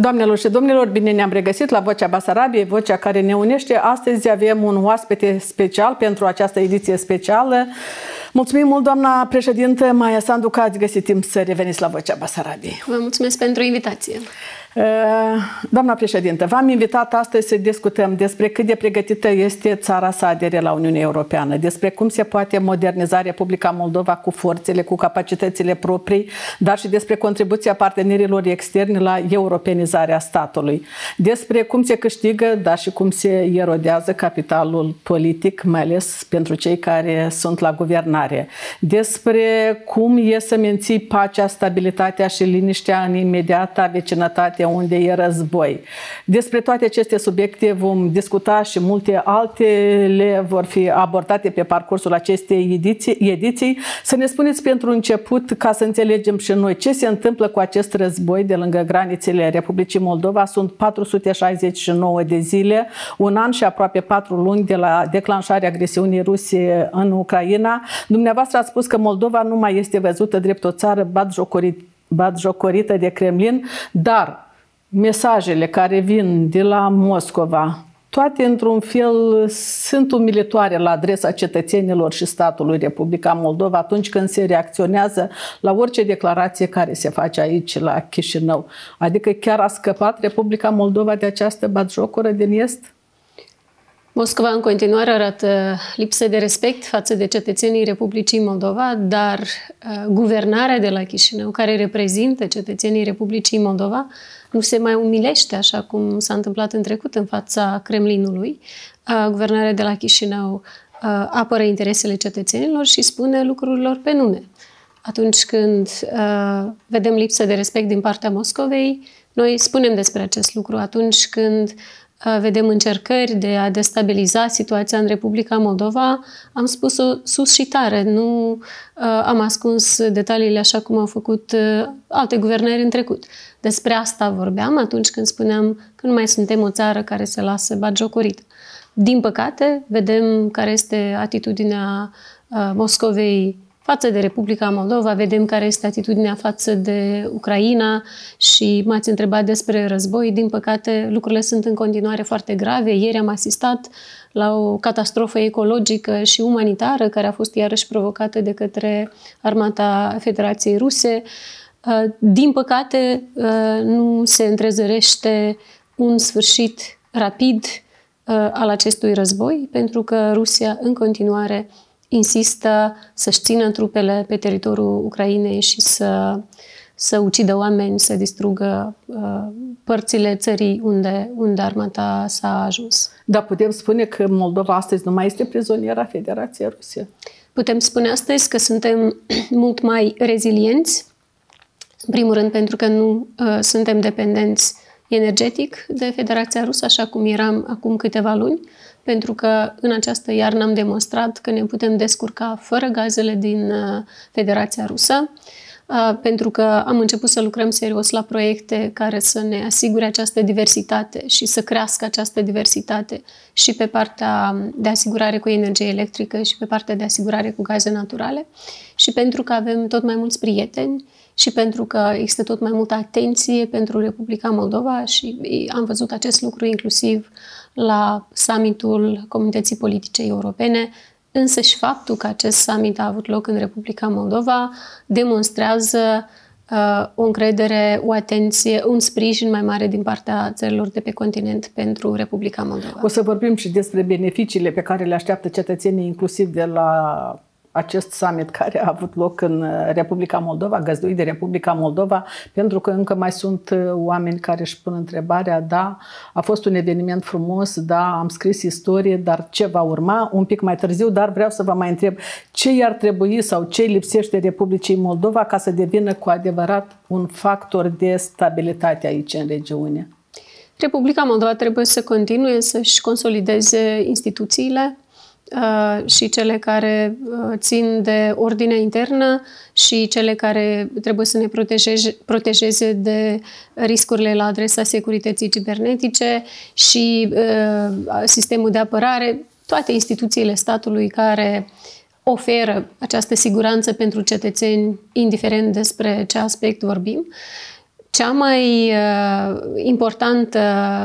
Doamnelor și domnilor, bine ne-am regăsit la Vocea Basarabiei, vocea care ne unește. Astăzi avem un oaspete special pentru această ediție specială. Mulțumim mult, doamna președintă Maia Sandu, că ați găsit timp să reveniți la Vocea Basarabiei. Vă mulțumesc pentru invitație. Doamna președintă, v-am invitat astăzi să discutăm despre cât de pregătită este țara să adere la Uniunea Europeană, despre cum se poate moderniza Republica Moldova cu forțele, cu capacitățile proprii, dar și despre contribuția partenerilor externi la europenizarea statului, despre cum se câștigă, dar și cum se erodează capitalul politic, mai ales pentru cei care sunt la guvernare, despre cum e să menții pacea, stabilitatea și liniștea în imediata vecinătate unde e război. Despre toate aceste subiecte vom discuta și multe altele vor fi abordate pe parcursul acestei ediții. Să ne spuneți pentru început, ca să înțelegem și noi, ce se întâmplă cu acest război de lângă granițele Republicii Moldova. Sunt 469 de zile, un an și aproape 4 luni de la declanșarea agresiunii ruse în Ucraina. Dumneavoastră ați spus că Moldova nu mai este văzută drept o țară batjocorită de Kremlin, dar mesajele care vin de la Moscova, toate într-un fel sunt umilitoare la adresa cetățenilor și statului Republica Moldova atunci când se reacționează la orice declarație care se face aici la Chișinău. Adică chiar a scăpat Republica Moldova de această batjocoră din Est? Moscova în continuare arată lipsă de respect față de cetățenii Republicii Moldova, dar guvernarea de la Chișinău, care reprezintă cetățenii Republicii Moldova, nu se mai umilește așa cum s-a întâmplat în trecut în fața Kremlinului. Guvernarea de la Chișinău apără interesele cetățenilor și spune lucrurilor pe nume. Atunci când vedem lipsă de respect din partea Moscovei, noi spunem despre acest lucru. Atunci când vedem încercări de a destabiliza situația în Republica Moldova, am spus-o sus și tare. Nu am ascuns detaliile așa cum au făcut alte guvernări în trecut. Despre asta vorbeam atunci când spuneam că nu mai suntem o țară care se lasă batjocorită. Din păcate, vedem care este atitudinea Moscovei față de Republica Moldova, vedem care este atitudinea față de Ucraina și m-ați întrebat despre război. Din păcate, lucrurile sunt în continuare foarte grave. Ieri am asistat la o catastrofă ecologică și umanitară care a fost iarăși provocată de către armata Federației Ruse. Din păcate, nu se întrezărește un sfârșit rapid al acestui război, pentru că Rusia în continuare insistă să-și țină trupele pe teritoriul Ucrainei și să ucidă oameni, să distrugă părțile țării unde armata s-a ajuns. Dar putem spune că Moldova astăzi nu mai este prizoniera Federației Ruse? Putem spune astăzi că suntem mult mai rezilienți, în primul rând pentru că nu suntem dependenți energetic de Federația Rusă, așa cum eram acum câteva luni, pentru că în această iarnă am demonstrat că ne putem descurca fără gazele din Federația Rusă, pentru că am început să lucrăm serios la proiecte care să ne asigure această diversitate și să crească această diversitate și pe partea de asigurare cu energie electrică și pe partea de asigurare cu gaze naturale și pentru că avem tot mai mulți prieteni și pentru că există tot mai multă atenție pentru Republica Moldova și am văzut acest lucru inclusiv la summitul Comunității Politice Europene, însă și faptul că acest summit a avut loc în Republica Moldova demonstrează o încredere, o atenție, un sprijin mai mare din partea țărilor de pe continent pentru Republica Moldova. O să vorbim și despre beneficiile pe care le așteaptă cetățenii, inclusiv de la acest summit care a avut loc în Republica Moldova, găzduit de Republica Moldova, pentru că încă mai sunt oameni care își pun întrebarea, da, a fost un eveniment frumos, da, am scris istorie, dar ce va urma un pic mai târziu, dar vreau să vă mai întreb ce i-ar trebui sau ce lipsește Republicii Moldova ca să devină cu adevărat un factor de stabilitate aici în regiune? Republica Moldova trebuie să continue să-și consolideze instituțiile, și cele care țin de ordinea internă și cele care trebuie să ne protejeze de riscurile la adresa securității cibernetice și sistemul de apărare, toate instituțiile statului care oferă această siguranță pentru cetățeni, indiferent despre ce aspect vorbim. Cea mai importantă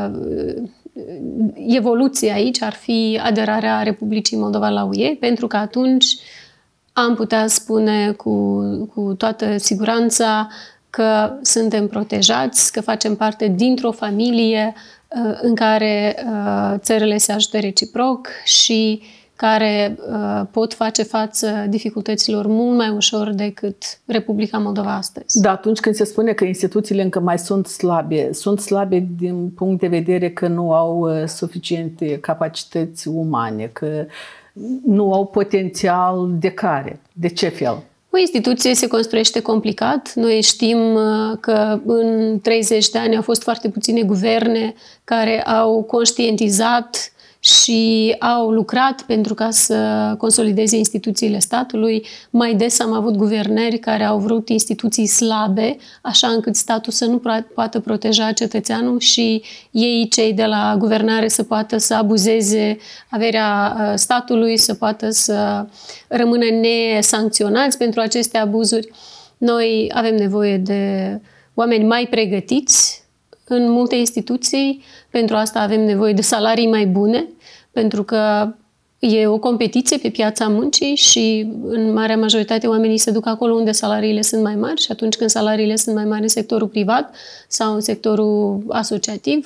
evoluție aici ar fi aderarea Republicii Moldova la UE, pentru că atunci am putea spune cu toată siguranța că suntem protejați, că facem parte dintr-o familie în care țările se ajută reciproc și care pot face față dificultăților mult mai ușor decât Republica Moldova astăzi. Da, atunci când se spune că instituțiile încă mai sunt slabe din punct de vedere că nu au suficiente capacități umane, că nu au potențial de care? De ce fel? O instituție se construiește complicat. Noi știm că în 30 de ani au fost foarte puține guverne care au conștientizat și au lucrat pentru ca să consolideze instituțiile statului. Mai des am avut guvernări care au vrut instituții slabe, așa încât statul să nu poată proteja cetățeanul și ei, cei de la guvernare, să poată să abuzeze averea statului, să poată să rămână nesancționați pentru aceste abuzuri. Noi avem nevoie de oameni mai pregătiți în multe instituții. Pentru asta avem nevoie de salarii mai bune, pentru că e o competiție pe piața muncii și în marea majoritate oamenii se duc acolo unde salariile sunt mai mari și atunci când salariile sunt mai mari în sectorul privat sau în sectorul asociativ,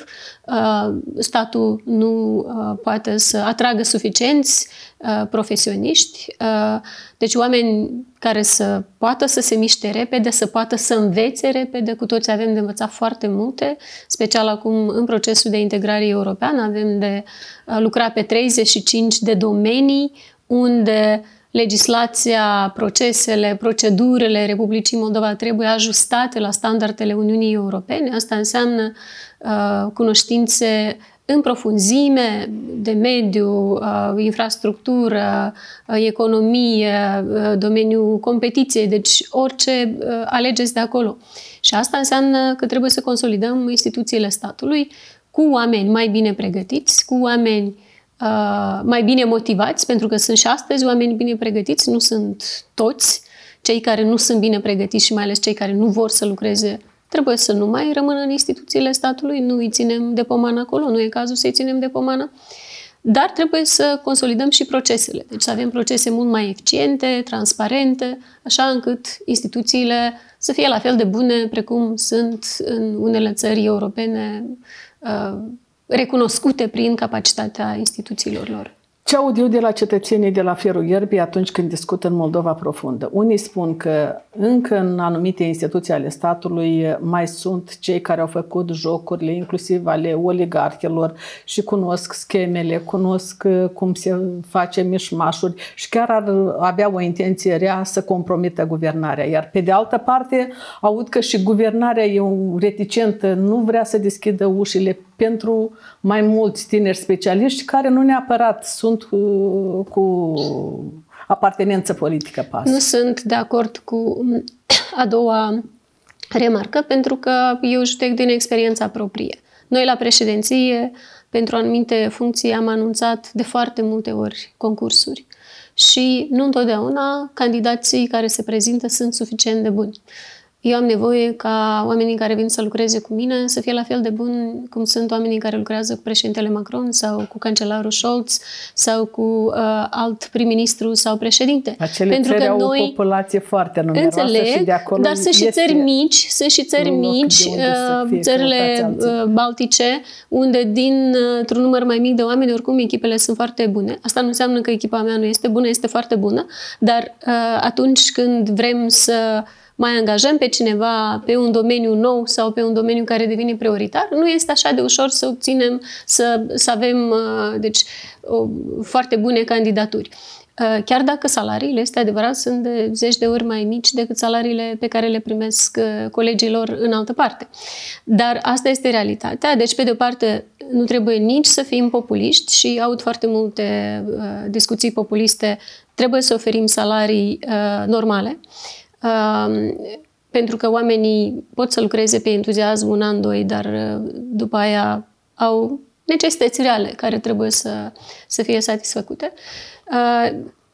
statul nu poate să atragă suficienți profesioniști, deci oameni care să poată să se miște repede, să poată să învețe repede. Cu toți avem de învățat foarte multe, special acum în procesul de integrare europeană avem de lucra pe 35 de domenii unde legislația, procesele, procedurile Republicii Moldova trebuie ajustate la standardele Uniunii Europene. Asta înseamnă cunoștințe în profunzime de mediu, infrastructură, economie, domeniul competiției, deci orice alegeți de acolo. Și asta înseamnă că trebuie să consolidăm instituțiile statului cu oameni mai bine pregătiți, cu oameni mai bine motivați, pentru că sunt și astăzi oameni bine pregătiți, nu sunt toți. Cei care nu sunt bine pregătiți și mai ales cei care nu vor să lucreze trebuie să nu mai rămână în instituțiile statului, nu îi ținem de pomană acolo, nu e cazul să-i ținem de pomană, dar trebuie să consolidăm și procesele. Deci să avem procese mult mai eficiente, transparente, așa încât instituțiile să fie la fel de bune precum sunt în unele țări europene recunoscute prin capacitatea instituțiilor lor. Ce aud eu de la cetățenii de la Ferul Ierbii atunci când discută în Moldova profundă? Unii spun că încă în anumite instituții ale statului mai sunt cei care au făcut jocurile, inclusiv ale oligarhilor, și cunosc schemele, cunosc cum se face mișmașuri și chiar ar avea o intenție rea să compromită guvernarea. Iar pe de altă parte aud că și guvernarea e reticentă, nu vrea să deschidă ușile pentru mai mulți tineri specialiști care nu neapărat sunt cu apartenență politică pe asta. Nu sunt de acord cu a doua remarcă, pentru că eu judec din experiența proprie. Noi la președinție, pentru anumite funcții, am anunțat de foarte multe ori concursuri și nu întotdeauna candidații care se prezintă sunt suficient de buni. Eu am nevoie ca oamenii care vin să lucreze cu mine să fie la fel de buni cum sunt oamenii care lucrează cu președintele Macron sau cu cancelarul Scholz sau cu alt prim-ministru sau președinte. Acele pentru țări că au o populație foarte numeroasă. Înțeleg, și de acolo dar sunt și țări mici, țările baltice, unde dintr-un număr mai mic de oameni, oricum echipele sunt foarte bune. Asta nu înseamnă că echipa mea nu este bună, este foarte bună, dar atunci când vrem să mai angajăm pe cineva pe un domeniu nou sau pe un domeniu care devine prioritar, nu este așa de ușor să obținem, să avem deci, foarte bune candidaturi. Chiar dacă salariile, este adevărat, sunt de 10 de ori mai mici decât salariile pe care le primesc colegilor în altă parte. Dar asta este realitatea. Deci, pe de o parte, nu trebuie nici să fim populiști și aud foarte multe discuții populiste. Trebuie să oferim salarii normale. Pentru că oamenii pot să lucreze pe entuziasm un an, doi, dar după aia au necesități reale care trebuie să fie satisfăcute.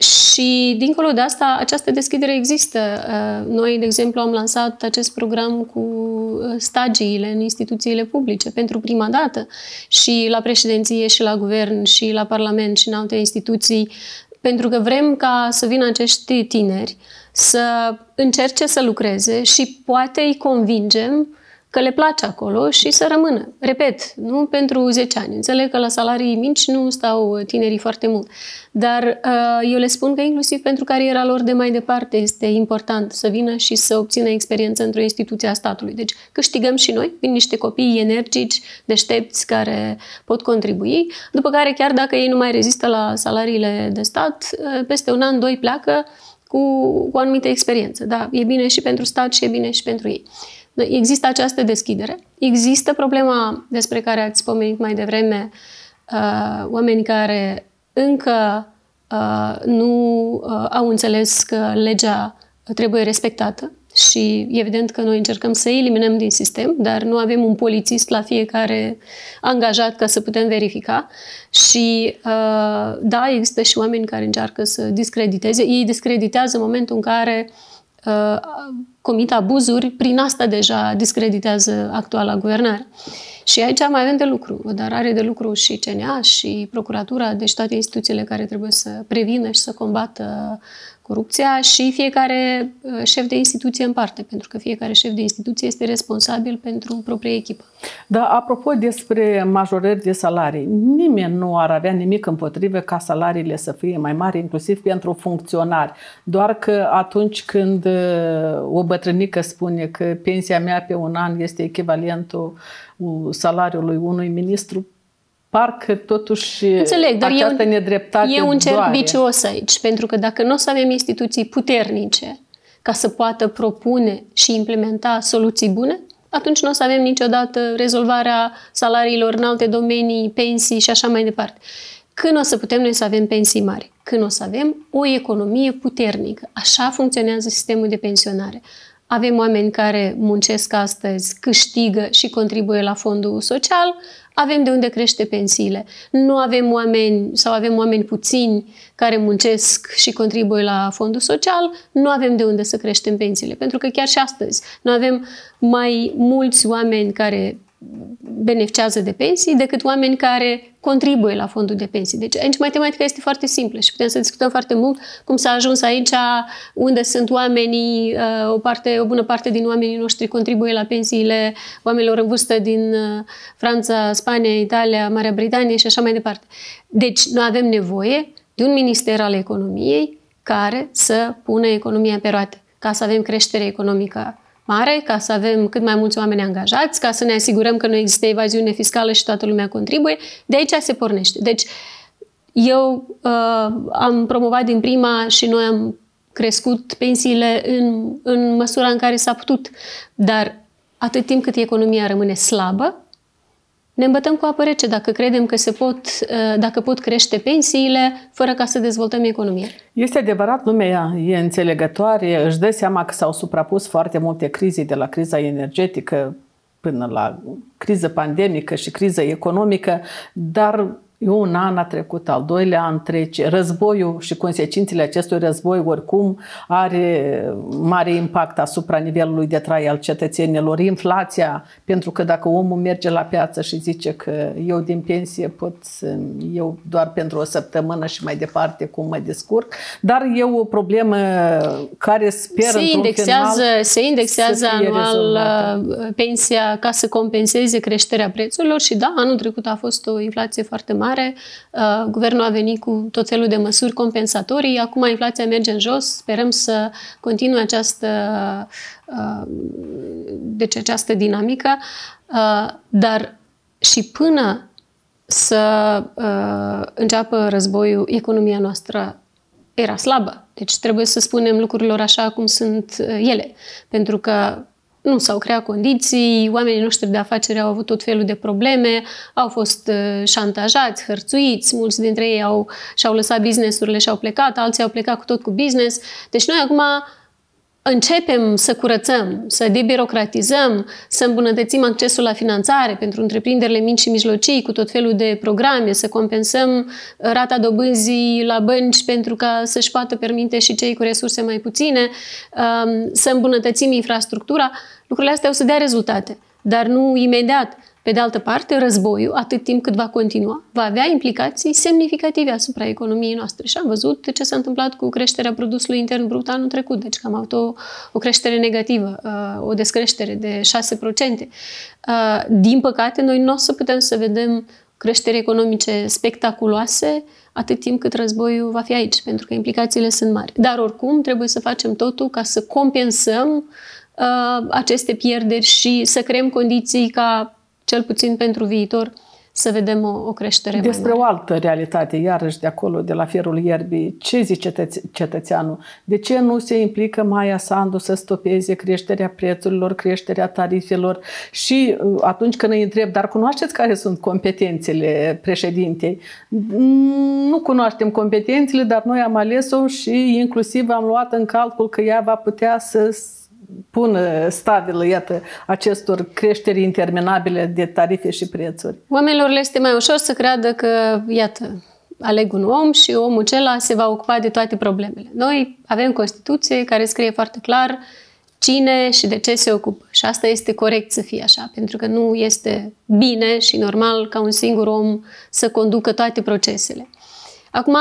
Și, dincolo de asta, această deschidere există. Noi, de exemplu, am lansat acest program cu stagiile în instituțiile publice pentru prima dată și la președinție, și la guvern, și la parlament, și în alte instituții, pentru că vrem ca să vină acești tineri să încerce să lucreze și poate îi convingem că le place acolo și să rămână. Repet, nu pentru 10 ani. Înțeleg că la salarii mici nu stau tinerii foarte mult. Dar eu le spun că inclusiv pentru cariera lor de mai departe este important să vină și să obțină experiență într-o instituție a statului. Deci câștigăm și noi, vin niște copii energici, deștepți, care pot contribui, după care chiar dacă ei nu mai rezistă la salariile de stat, peste un an, doi pleacă cu o anumită experiență. Da, e bine și pentru stat și e bine și pentru ei. Există această deschidere. Există problema despre care ați pomenit mai devreme, oameni care încă nu au înțeles că legea trebuie respectată și evident că noi încercăm să eliminăm din sistem, dar nu avem un polițist la fiecare angajat ca să putem verifica. Și da, există și oameni care încearcă să discrediteze. Ei discreditează în momentul în care comit abuzuri, prin asta deja discreditează actuala guvernare. Și aici mai avem de lucru, dar are de lucru și CNA și Procuratura, deci toate instituțiile care trebuie să prevină și să combată corupția și fiecare șef de instituție în parte, pentru că fiecare șef de instituție este responsabil pentru propria echipă. Da, apropo despre majorări de salarii, nimeni nu ar avea nimic împotrivă ca salariile să fie mai mari, inclusiv pentru funcționari. Doar că atunci când o bătrânică spune că pensia mea pe un an este echivalentul salariului unui ministru, parcă totuși înțeleg, dar această nedreptate e un cerc doare. vicios aici, pentru că dacă nu o să avem instituții puternice ca să poată propune și implementa soluții bune, atunci nu o să avem niciodată rezolvarea salariilor în alte domenii, pensii și așa mai departe. Când o să putem noi să avem pensii mari? Când o să avem o economie puternică. Așa funcționează sistemul de pensionare. Avem oameni care muncesc astăzi, câștigă și contribuie la fondul social, avem de unde crește pensiile. Nu avem oameni sau avem oameni puțini care muncesc și contribuie la fondul social, nu avem de unde să creștem pensiile. Pentru că chiar și astăzi nu avem mai mulți oameni care beneficiază de pensii decât oameni care contribuie la fondul de pensii. Deci aici matematica este foarte simplă și putem să discutăm foarte mult cum s-a ajuns aici unde sunt oamenii, o bună parte din oamenii noștri contribuie la pensiile oamenilor în vârstă din Franța, Spania, Italia, Marea Britanie și așa mai departe. Deci noi avem nevoie de un minister al economiei care să pună economia pe roate, ca să avem creștere economică mare, ca să avem cât mai mulți oameni angajați, ca să ne asigurăm că nu există evaziune fiscală și toată lumea contribuie. De aici se pornește. Deci eu am promovat din prima și noi am crescut pensiile în măsura în care s-a putut. Dar atât timp cât economia rămâne slabă, ne îmbătăm cu apă rece dacă credem că dacă pot crește pensiile fără ca să dezvoltăm economia. Este adevărat, lumea e înțelegătoare, își dă seama că s-au suprapus foarte multe crize, de la criza energetică până la criză pandemică și criză economică, dar un an a trecut, al doilea an trece. Războiul și consecințele acestui război oricum are mare impact asupra nivelului de trai al cetățenilor. Inflația, pentru că dacă omul merge la piață și zice că eu din pensie pot eu doar pentru o săptămână și mai departe cum mă descurc, dar e o problemă care sper se indexează anual pensia ca să compenseze creșterea prețurilor și da, anul trecut a fost o inflație foarte mare. Guvernul a venit cu tot felul de măsuri compensatorii. Acum inflația merge în jos. Sperăm să continue această dinamică. Dar și până să înceapă războiul, economia noastră era slabă. Deci trebuie să spunem lucrurilor așa cum sunt ele. Pentru că nu s-au creat condiții, oamenii noștri de afaceri au avut tot felul de probleme, au fost șantajați, hărțuiți, mulți dintre ei și-au lăsat business-urile și au plecat, alții au plecat cu tot cu business. Deci noi acum începem să curățăm, să debirocratizăm, să îmbunătățim accesul la finanțare pentru întreprinderile mici și mijlocii cu tot felul de programe, să compensăm rata dobânzii la bănci pentru ca să-și poată permite și cei cu resurse mai puține, să îmbunătățim infrastructura, lucrurile astea o să dea rezultate, dar nu imediat. Pe de altă parte, războiul, atât timp cât va continua, va avea implicații semnificative asupra economiei noastre. Și am văzut ce s-a întâmplat cu creșterea produsului intern brut anul trecut. Deci că am avut o creștere negativă, o descreștere de 6%. Din păcate, noi nu o să putem să vedem creșteri economice spectaculoase atât timp cât războiul va fi aici, pentru că implicațiile sunt mari. Dar oricum trebuie să facem totul ca să compensăm aceste pierderi și să creăm condiții ca cel puțin pentru viitor, să vedem o creștere mai mare. Despre o altă realitate, iarăși de acolo, de la firul ierbii, ce zice cetățeanul? De ce nu se implică Maia Sandu să stopeze creșterea prețurilor, creșterea tarifelor? Și atunci când îi întreb, dar cunoașteți care sunt competențele președintei? Nu cunoaștem competențele, dar noi am ales-o și inclusiv am luat în calcul că ea va putea să pună stabilă, iată, acestor creșteri interminabile de tarife și prețuri. Oamenilor le este mai ușor să creadă că, iată, aleg un om și omul acela se va ocupa de toate problemele. Noi avem Constituție care scrie foarte clar cine și de ce se ocupă. Și asta este corect să fie așa, pentru că nu este bine și normal ca un singur om să conducă toate procesele. Acum,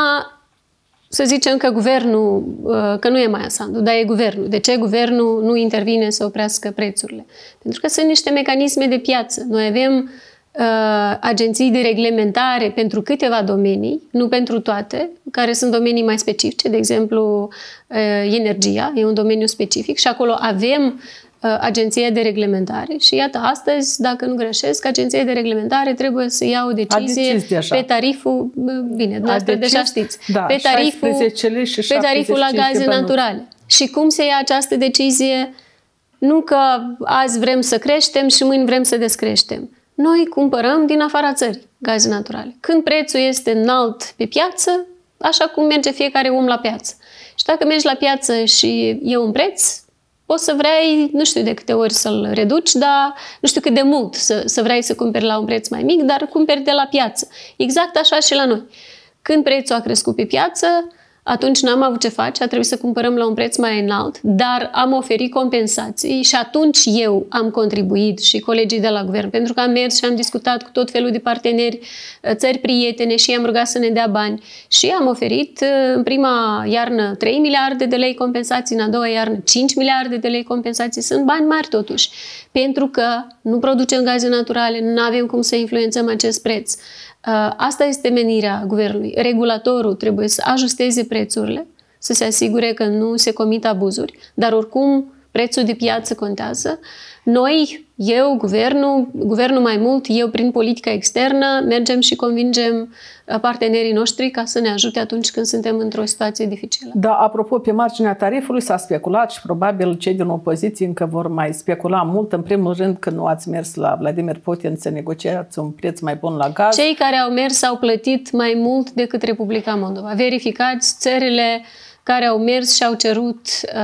să zicem că guvernul, că nu e Maia Sandu, dar e guvernul. De ce guvernul nu intervine să oprească prețurile? Pentru că sunt niște mecanisme de piață. Noi avem agenții de reglementare pentru câteva domenii, nu pentru toate, care sunt domenii mai specifice, de exemplu energia, e un domeniu specific și acolo avem agenția de reglementare și iată, astăzi, dacă nu greșesc, agenția de reglementare trebuie să ia o decizie pe tariful, bine, dumneavoastră deja știți, da, pe tariful la gaze naturale. Și cum se ia această decizie? Nu că azi vrem să creștem și mâine vrem să descreștem. Noi cumpărăm din afara țării gaze naturale. Când prețul este înalt pe piață, așa cum merge fiecare om la piață. Și dacă mergi la piață și e un preț, o să vrei, nu știu de câte ori să-l reduci, dar nu știu cât de mult să vrei să cumperi la un preț mai mic, dar cumperi de la piață. Exact așa și la noi. Când prețul a crescut pe piață, atunci n-am avut ce face, a trebuit să cumpărăm la un preț mai înalt, dar am oferit compensații și atunci eu am contribuit și colegii de la guvern, pentru că am mers și am discutat cu tot felul de parteneri, țări prietene și i-am rugat să ne dea bani. Și am oferit în prima iarnă 3 miliarde de lei compensații, în a doua iarnă 5 miliarde de lei compensații. Sunt bani mari totuși, pentru că nu producem gaze naturale, nu avem cum să influențăm acest preț. Asta este menirea guvernului. Regulatorul trebuie să ajusteze prețurile, să se asigure că nu se comit abuzuri, dar oricum prețul de piață contează. Noi, eu, guvernul mai mult, eu prin politica externă, mergem și convingem partenerii noștri ca să ne ajute atunci când suntem într-o situație dificilă. Da, apropo, pe marginea tarifului s-a speculat și probabil cei din opoziție încă vor mai specula mult. În primul rând că nu ați mers la Vladimir Putin să negociați un preț mai bun la gaz. Cei care au mers au plătit mai mult decât Republica Moldova. Verificați țările care au mers și au cerut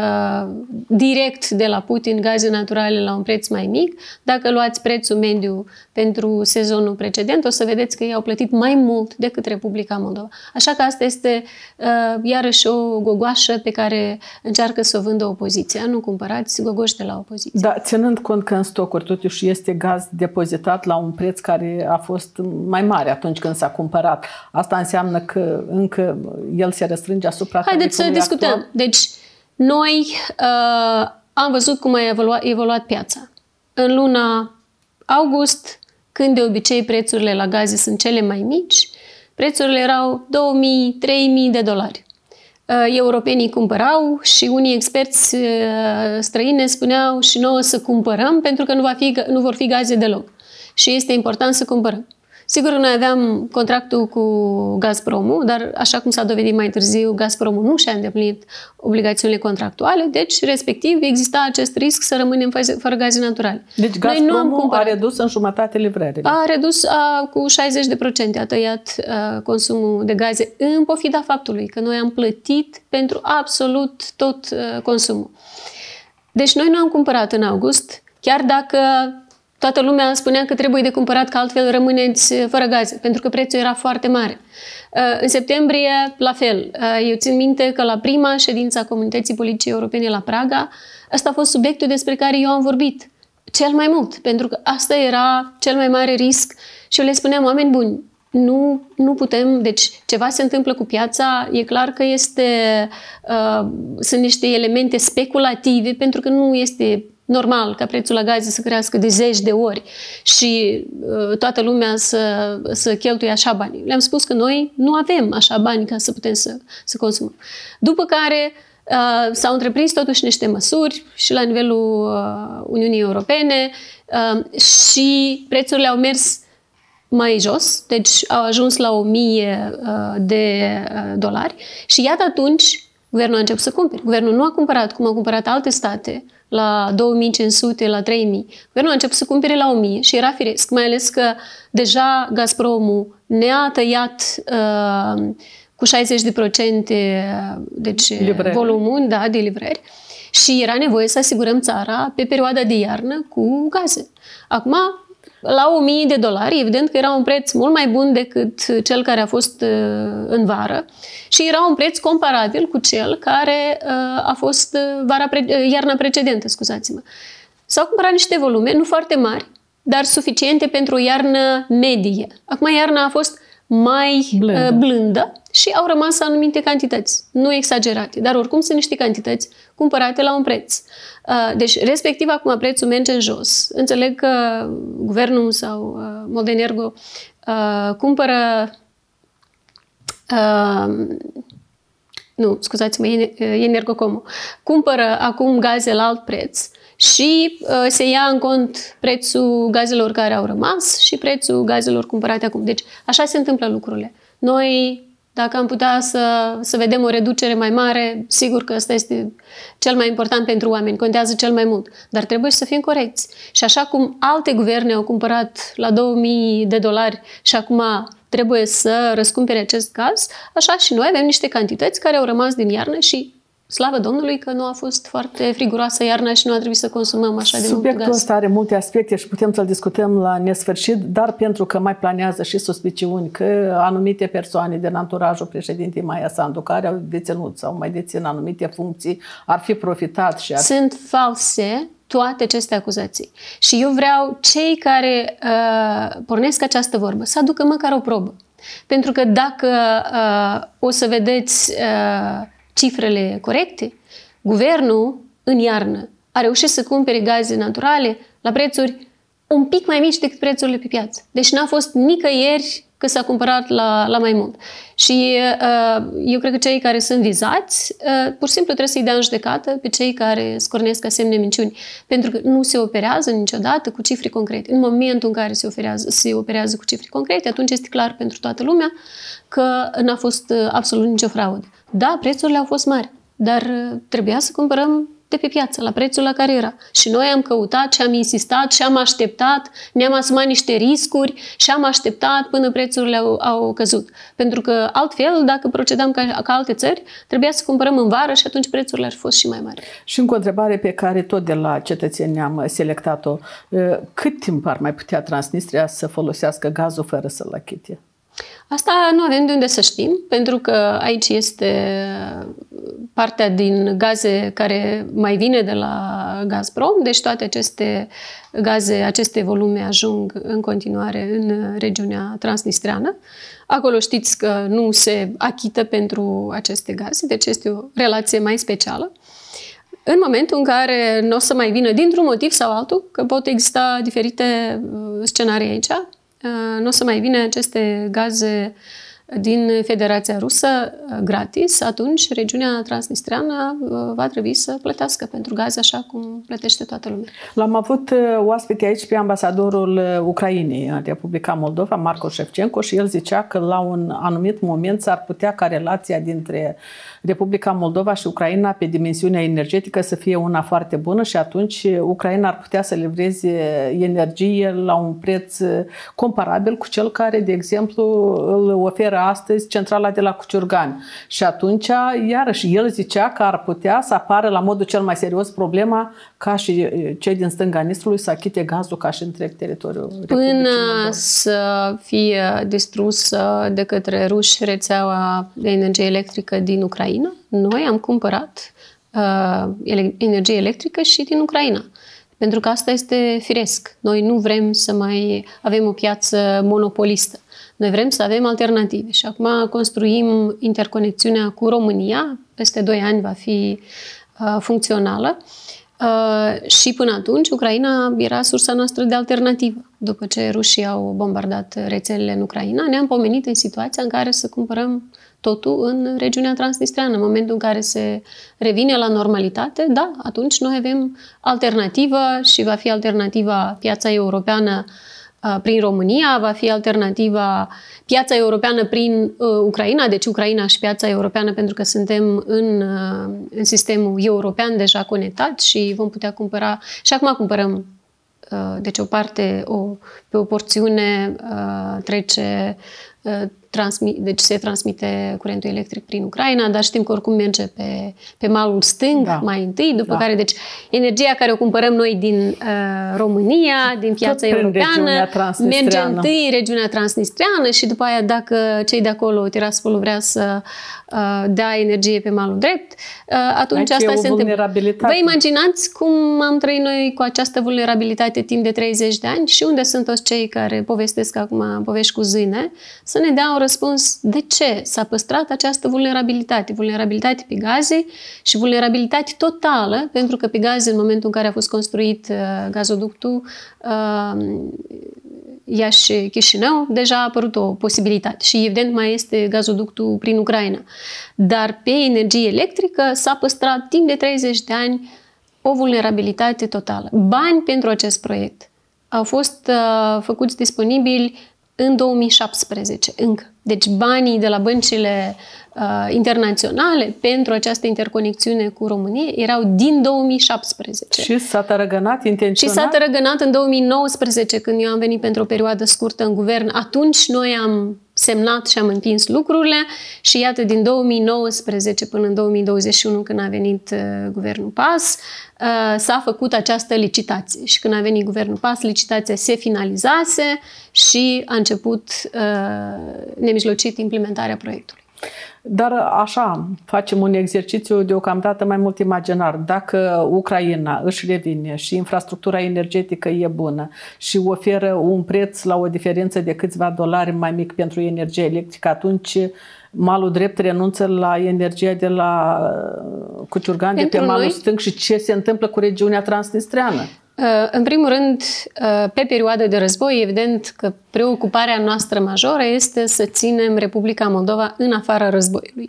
direct de la Putin gaze naturale la un preț mai mic. Dacă luați prețul mediu pentru sezonul precedent, o să vedeți că ei au plătit mai mult decât Republica Moldova. Așa că asta este iarăși o gogoașă pe care încearcă să o vândă opoziția. Nu cumpărați gogoși de la opoziție. Da, ținând cont că în stocuri totuși este gaz depozitat la un preț care a fost mai mare atunci când s-a cumpărat. Asta înseamnă că încă el se restrânge asupra Haideți să discutăm. Actual. Deci, noi am văzut cum a evoluat piața. În luna august, când de obicei prețurile la gaze sunt cele mai mici, prețurile erau 2.000-3.000 de dolari. Europenii cumpărau și unii experți străini spuneau și nouă să cumpărăm pentru că nu vor fi gaze deloc. Și este important să cumpărăm. Sigur, noi aveam contractul cu Gazpromul, dar așa cum s-a dovedit mai târziu, Gazpromul nu și-a îndeplinit obligațiunile contractuale, deci, respectiv, exista acest risc să rămânem fără gaze naturale. Deci Gazpromul a redus în jumătate livrările. A redus cu 60%, a tăiat consumul de gaze în pofida faptului că noi am plătit pentru absolut tot consumul. Deci noi nu am cumpărat în august, chiar dacă toată lumea spunea că trebuie de cumpărat, că altfel rămâneți fără gaze, pentru că prețul era foarte mare. În septembrie, la fel. Eu țin minte că la prima ședință a Comunității Politice Europene la Praga, ăsta a fost subiectul despre care eu am vorbit cel mai mult, pentru că asta era cel mai mare risc și eu le spuneam, oameni buni, nu putem, deci ceva se întâmplă cu piața, e clar că sunt niște elemente speculative, pentru că nu este normal ca prețul la gaze să crească de 10 de ori și toată lumea să cheltuie așa bani. Le-am spus că noi nu avem așa bani ca să putem să consumăm. După care s-au întreprins totuși niște măsuri și la nivelul Uniunii Europene și prețurile au mers mai jos, deci au ajuns la 1000 de dolari și iată atunci guvernul a început să cumpere. Guvernul nu a cumpărat cum au cumpărat alte state la 2500, la 3000. Guvernul a început să cumpere la 1000 și era firesc, mai ales că deja Gazpromul ne-a tăiat cu 60% deci volumul de livrări și era nevoie să asigurăm țara pe perioada de iarnă cu gaze. Acum, la 1000 de dolari, evident că era un preț mult mai bun decât cel care a fost în vară și era un preț comparabil cu cel care a fost iarna precedentă, scuzați-mă. S-au cumpărat niște volume, nu foarte mari, dar suficiente pentru o iarnă medie. Acum iarna a fost mai blândă și au rămas anumite cantități, nu exagerate, dar oricum sunt niște cantități cumpărate la un preț. Deci, respectiv, acum prețul merge în jos. Înțeleg că guvernul sau Moldenergo cumpără nu, scuzați-mă, Energocomul cumpără acum gaze la alt preț și se ia în cont prețul gazelor care au rămas și prețul gazelor cumpărate acum. Deci, așa se întâmplă lucrurile. Noi, dacă am putea să vedem o reducere mai mare, sigur că ăsta este cel mai important pentru oameni, contează cel mai mult. Dar trebuie să fim corecți. Și așa cum alte guverne au cumpărat la 2000 de dolari și acum trebuie să răscumpere acest gaz, așa și noi avem niște cantități care au rămas din iarnă și slavă Domnului că nu a fost foarte friguroasă iarna și nu a trebuit să consumăm așa de mult gaz. Subiectul ăsta are multe aspecte și putem să-l discutăm la nesfârșit, dar pentru că mai planează și suspiciuni că anumite persoane din anturajul președintei Maia Sandu, care au deținut sau mai dețin anumite funcții, ar fi profitat și Sunt false toate aceste acuzații. Și eu vreau cei care pornesc această vorbă să aducă măcar o probă. Pentru că dacă o să vedeți cifrele corecte, guvernul în iarnă a reușit să cumpere gaze naturale la prețuri un pic mai mici decât prețurile pe piață. Deci n-a fost nicăieri că s-a cumpărat la mai mult. Și eu cred că cei care sunt vizați, pur și simplu trebuie să-i dea în judecată pe cei care scornesc asemenea minciuni. Pentru că nu se operează niciodată cu cifre concrete. În momentul în care se operează cu cifre concrete, atunci este clar pentru toată lumea că n-a fost absolut nicio fraudă. Da, prețurile au fost mari, dar trebuia să cumpărăm de pe piață, la prețul la care era. Și noi am căutat și am insistat și am așteptat, ne-am asumat niște riscuri și am așteptat până prețurile au căzut. Pentru că altfel, dacă procedam ca alte țări, trebuia să cumpărăm în vară și atunci prețurile ar fi fost și mai mari. Și încă o întrebare pe care tot de la cetățeni am selectat-o. Cât timp ar mai putea Transnistria să folosească gazul fără să-l achite? Asta nu avem de unde să știm, pentru că aici este partea din gaze care mai vine de la Gazprom, deci toate aceste gaze, aceste volume ajung în continuare în regiunea transnistreană. Acolo știți că nu se achită pentru aceste gaze, deci este o relație mai specială. În momentul în care nu o să mai vină dintr-un motiv sau altul, că pot exista diferite scenarii aici, nu o să mai vină aceste gaze din Federația Rusă gratis, atunci regiunea transnistreană va trebui să plătească pentru gaze așa cum plătește toată lumea. L-am avut oaspete aici pe ambasadorul Ucrainei în Republica Moldova, Marco Șefcenco, și el zicea că la un anumit moment s-ar putea ca relația dintre Republica Moldova și Ucraina pe dimensiunea energetică să fie una foarte bună și atunci Ucraina ar putea să livreze energie la un preț comparabil cu cel care, de exemplu, îl oferă astăzi centrala de la Cuciurgani. Și atunci, iarăși, el zicea că ar putea să apară la modul cel mai serios problema ca și cei din stânga Nistrului să achite gazul ca și întreg teritoriul Republicii Moldova. Până să fie distrusă de către ruși rețeaua de energie electrică din Ucraina, noi am cumpărat energie electrică și din Ucraina. Pentru că asta este firesc. Noi nu vrem să mai avem o piață monopolistă. Noi vrem să avem alternative. Și acum construim interconexiunea cu România. Peste 2 ani va fi funcțională. Și până atunci Ucraina era sursa noastră de alternativă. După ce rușii au bombardat rețelele în Ucraina, ne-am pomenit în situația în care să cumpărăm totul în regiunea transnistreană. În momentul în care se revine la normalitate, da, atunci noi avem alternativă și va fi alternativa piața europeană prin România, va fi alternativa piața europeană prin Ucraina, deci Ucraina și piața europeană, pentru că suntem în sistemul european deja conectat și vom putea cumpăra, și acum cumpărăm, deci o parte, pe o porțiune trece, deci se transmite curentul electric prin Ucraina, dar știm că oricum merge pe malul stâng mai întâi, după care, deci, energia care o cumpărăm noi din România, din piața europeană, merge întâi regiunea transnistreană și după aia, dacă cei de acolo, Tiraspolul, vrea să dea energie pe malul drept, atunci asta se întâmplă. Vă imaginați cum am trăit noi cu această vulnerabilitate timp de 30 de ani și unde sunt toți cei care povestesc acum povești cu zâne, să ne dea un răspuns de ce s-a păstrat această vulnerabilitate. Vulnerabilitate pe gaze și vulnerabilitate totală, pentru că pe gaze, în momentul în care a fost construit gazoductul Iași-Chișinău, deja a apărut o posibilitate și evident mai este gazoductul prin Ucraina. Dar pe energie electrică s-a păstrat timp de 30 de ani o vulnerabilitate totală. Bani pentru acest proiect au fost făcuți disponibili în 2017 încă. Deci banii de la băncile internaționale pentru această interconexiune cu România erau din 2017. Și s-a tărăgănat intenționat? Și s-a tărăgănat în 2019, când eu am venit pentru o perioadă scurtă în guvern. Atunci noi am semnat și am împins lucrurile și iată, din 2019 până în 2021, când a venit guvernul PAS, s-a făcut această licitație. Și când a venit guvernul PAS, licitația se finalizase și a început nemijlocit implementarea proiectului. Dar așa, facem un exercițiu deocamdată mai mult imaginar. Dacă Ucraina își revine și infrastructura energetică e bună și oferă un preț la o diferență de câțiva dolari mai mic pentru energie electrică, atunci malul drept renunță la energia de la Cuciurgani, de pe malul stâng, și ce se întâmplă cu regiunea transnistreană? În primul rând, pe perioadă de război, evident că preocuparea noastră majoră este să ținem Republica Moldova în afara războiului.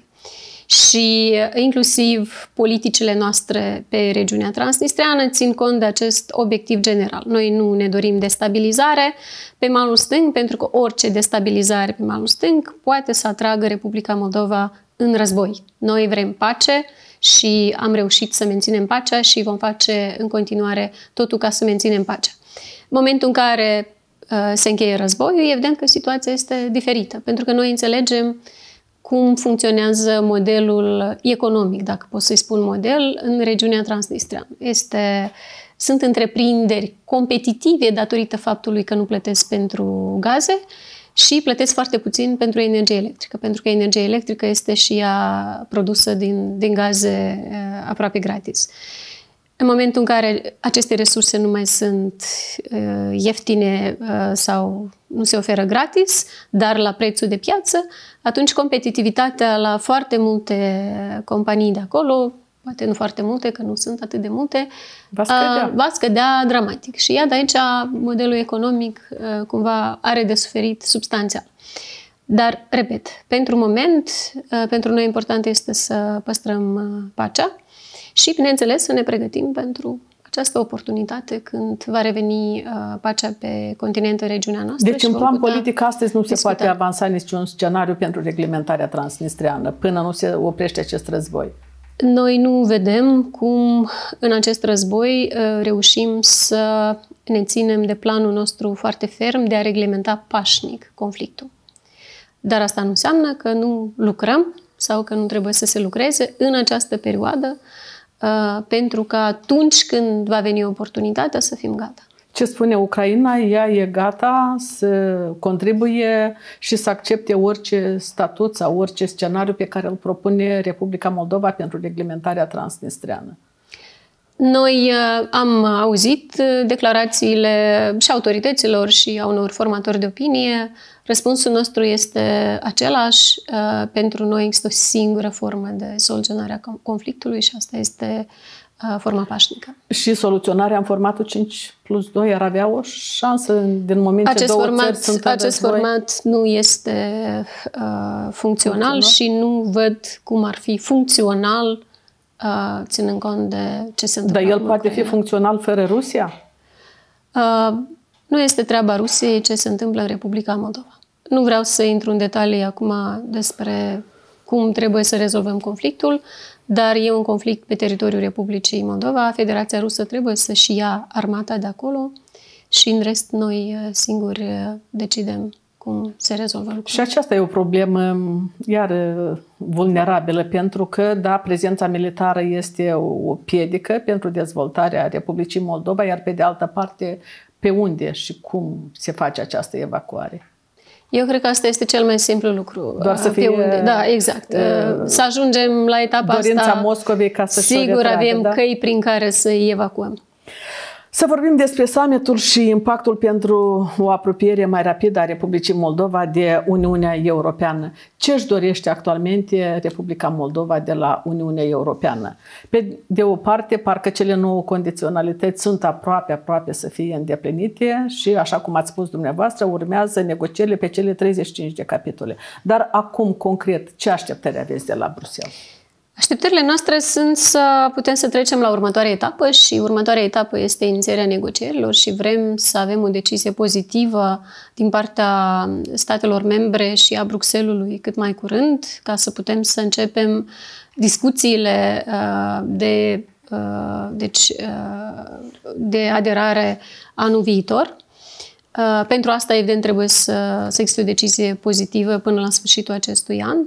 Și inclusiv politicile noastre pe regiunea transnistreană țin cont de acest obiectiv general. Noi nu ne dorim destabilizare pe malul stâng, pentru că orice destabilizare pe malul stâng poate să atragă Republica Moldova în război. Noi vrem pace și am reușit să menținem pacea și vom face în continuare totul ca să menținem pacea. În momentul în care se încheie războiul, evident că situația este diferită, pentru că noi înțelegem cum funcționează modelul economic, dacă pot să-i spun model, în regiunea transnistreană. Sunt întreprinderi competitive datorită faptului că nu plătesc pentru gaze și plătesc foarte puțin pentru energie electrică, pentru că energia electrică este și ea produsă din gaze aproape gratis. În momentul în care aceste resurse nu mai sunt ieftine sau nu se oferă gratis, dar la prețul de piață, atunci competitivitatea la foarte multe companii de acolo, poate nu foarte multe, că nu sunt atât de multe, va scădea dramatic. Și iată, aici modelul economic cumva are de suferit substanțial. Dar, repet, pentru moment, pentru noi important este să păstrăm pacea și, bineînțeles, să ne pregătim pentru această oportunitate când va reveni pacea pe continent, în regiunea noastră. Deci, în plan politic, astăzi nu se poate avansa niciun scenariu pentru reglementarea transnistreană, până nu se oprește acest război. Noi nu vedem cum în acest război reușim să ne ținem de planul nostru foarte ferm de a reglementa pașnic conflictul. Dar asta nu înseamnă că nu lucrăm sau că nu trebuie să se lucreze în această perioadă, pentru că atunci când va veni oportunitatea să fim gata. Ce spune Ucraina? Ea e gata să contribuie și să accepte orice statut sau orice scenariu pe care îl propune Republica Moldova pentru reglementarea transnistreană. Noi am auzit declarațiile și autorităților și a unor formatori de opinie. Răspunsul nostru este același. Pentru noi există o singură formă de soluționare a conflictului și asta este forma pașnică. Și soluționarea în formatul 5+2 ar avea o șansă din moment ce două țări sunt în acest format nu este funcțional și nu văd cum ar fi funcțional ținând cont de ce se întâmplă. Dar el poate fi funcțional fără Rusia? Nu este treaba Rusiei ce se întâmplă în Republica Moldova. Nu vreau să intru în detalii acum despre cum trebuie să rezolvăm conflictul, dar e un conflict pe teritoriul Republicii Moldova. Federația Rusă trebuie să-și ia armata de acolo și în rest noi singuri decidem cum se rezolvă lucrurile. Și aceasta e o problemă iar vulnerabilă, pentru că, da, prezența militară este o piedică pentru dezvoltarea Republicii Moldova, iar pe de altă parte, pe unde și cum se face această evacuare? Eu cred că asta este cel mai simplu lucru. Doar să fie... unde. Da, exact. Să ajungem la etapa dorința asta. Moscovei ca să sigur avem căi prin care să-i evacuăm. Să vorbim despre summitul și impactul pentru o apropiere mai rapidă a Republicii Moldova de Uniunea Europeană. Ce își dorește actualmente Republica Moldova de la Uniunea Europeană? De o parte, parcă cele 9 condiționalități sunt aproape să fie îndeplinite și, așa cum ați spus dumneavoastră, urmează negocierile pe cele 35 de capitole. Dar acum, concret, ce așteptări aveți de la Bruxelles? Așteptările noastre sunt să putem să trecem la următoarea etapă și următoarea etapă este inițierea negocierilor și vrem să avem o decizie pozitivă din partea statelor membre și a Bruxellesului cât mai curând, ca să putem să începem discuțiile de aderare anul viitor. Pentru asta, evident, trebuie să existe o decizie pozitivă până la sfârșitul acestui an.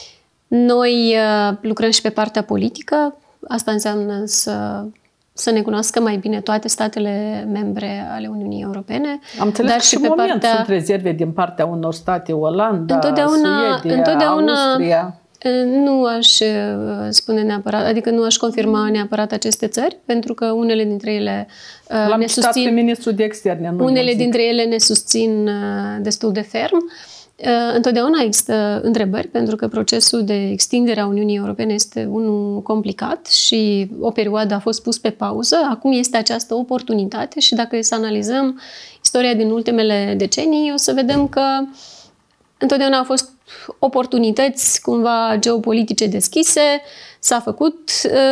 Noi lucrăm și pe partea politică. Asta înseamnă să ne cunoască mai bine toate statele membre ale Uniunii Europene. Am înțeles că și pe moment sunt rezerve din partea unor state, Olanda, Suedia, Austria. Nu aș spune neapărat, adică nu aș confirma neapărat aceste țări, pentru că unele dintre ele ne susțin. Pe ministrul de externe. Unele dintre ele ne susțin destul de ferm. Întotdeauna există întrebări, pentru că procesul de extindere a Uniunii Europene este unul complicat și o perioadă a fost pus pe pauză. Acum este această oportunitate și dacă să analizăm istoria din ultimele decenii, o să vedem că întotdeauna au fost oportunități cumva geopolitice deschise, s-a făcut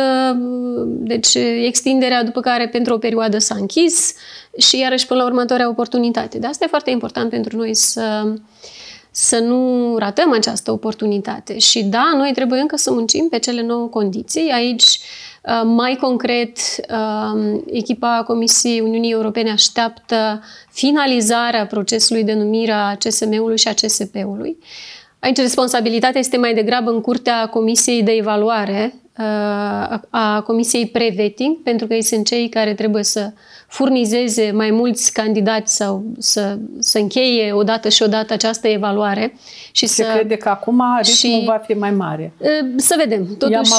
deci extinderea, după care pentru o perioadă s-a închis și iarăși până la următoarea oportunitate. De asta e foarte important pentru noi să nu ratăm această oportunitate. Și da, noi trebuie încă să muncim pe cele 9 condiții. Aici, mai concret, echipa Comisiei Uniunii Europene așteaptă finalizarea procesului de numire a CSM-ului și a CSP-ului. Aici responsabilitatea este mai degrabă în curtea Comisiei de Evaluare, a Comisiei Pre-Vetting, pentru că ei sunt cei care trebuie să furnizeze mai mulți candidați sau să încheie odată și odată această evaluare. Și se crede că acum ritmul va fi mai mare. Să vedem. Totuși,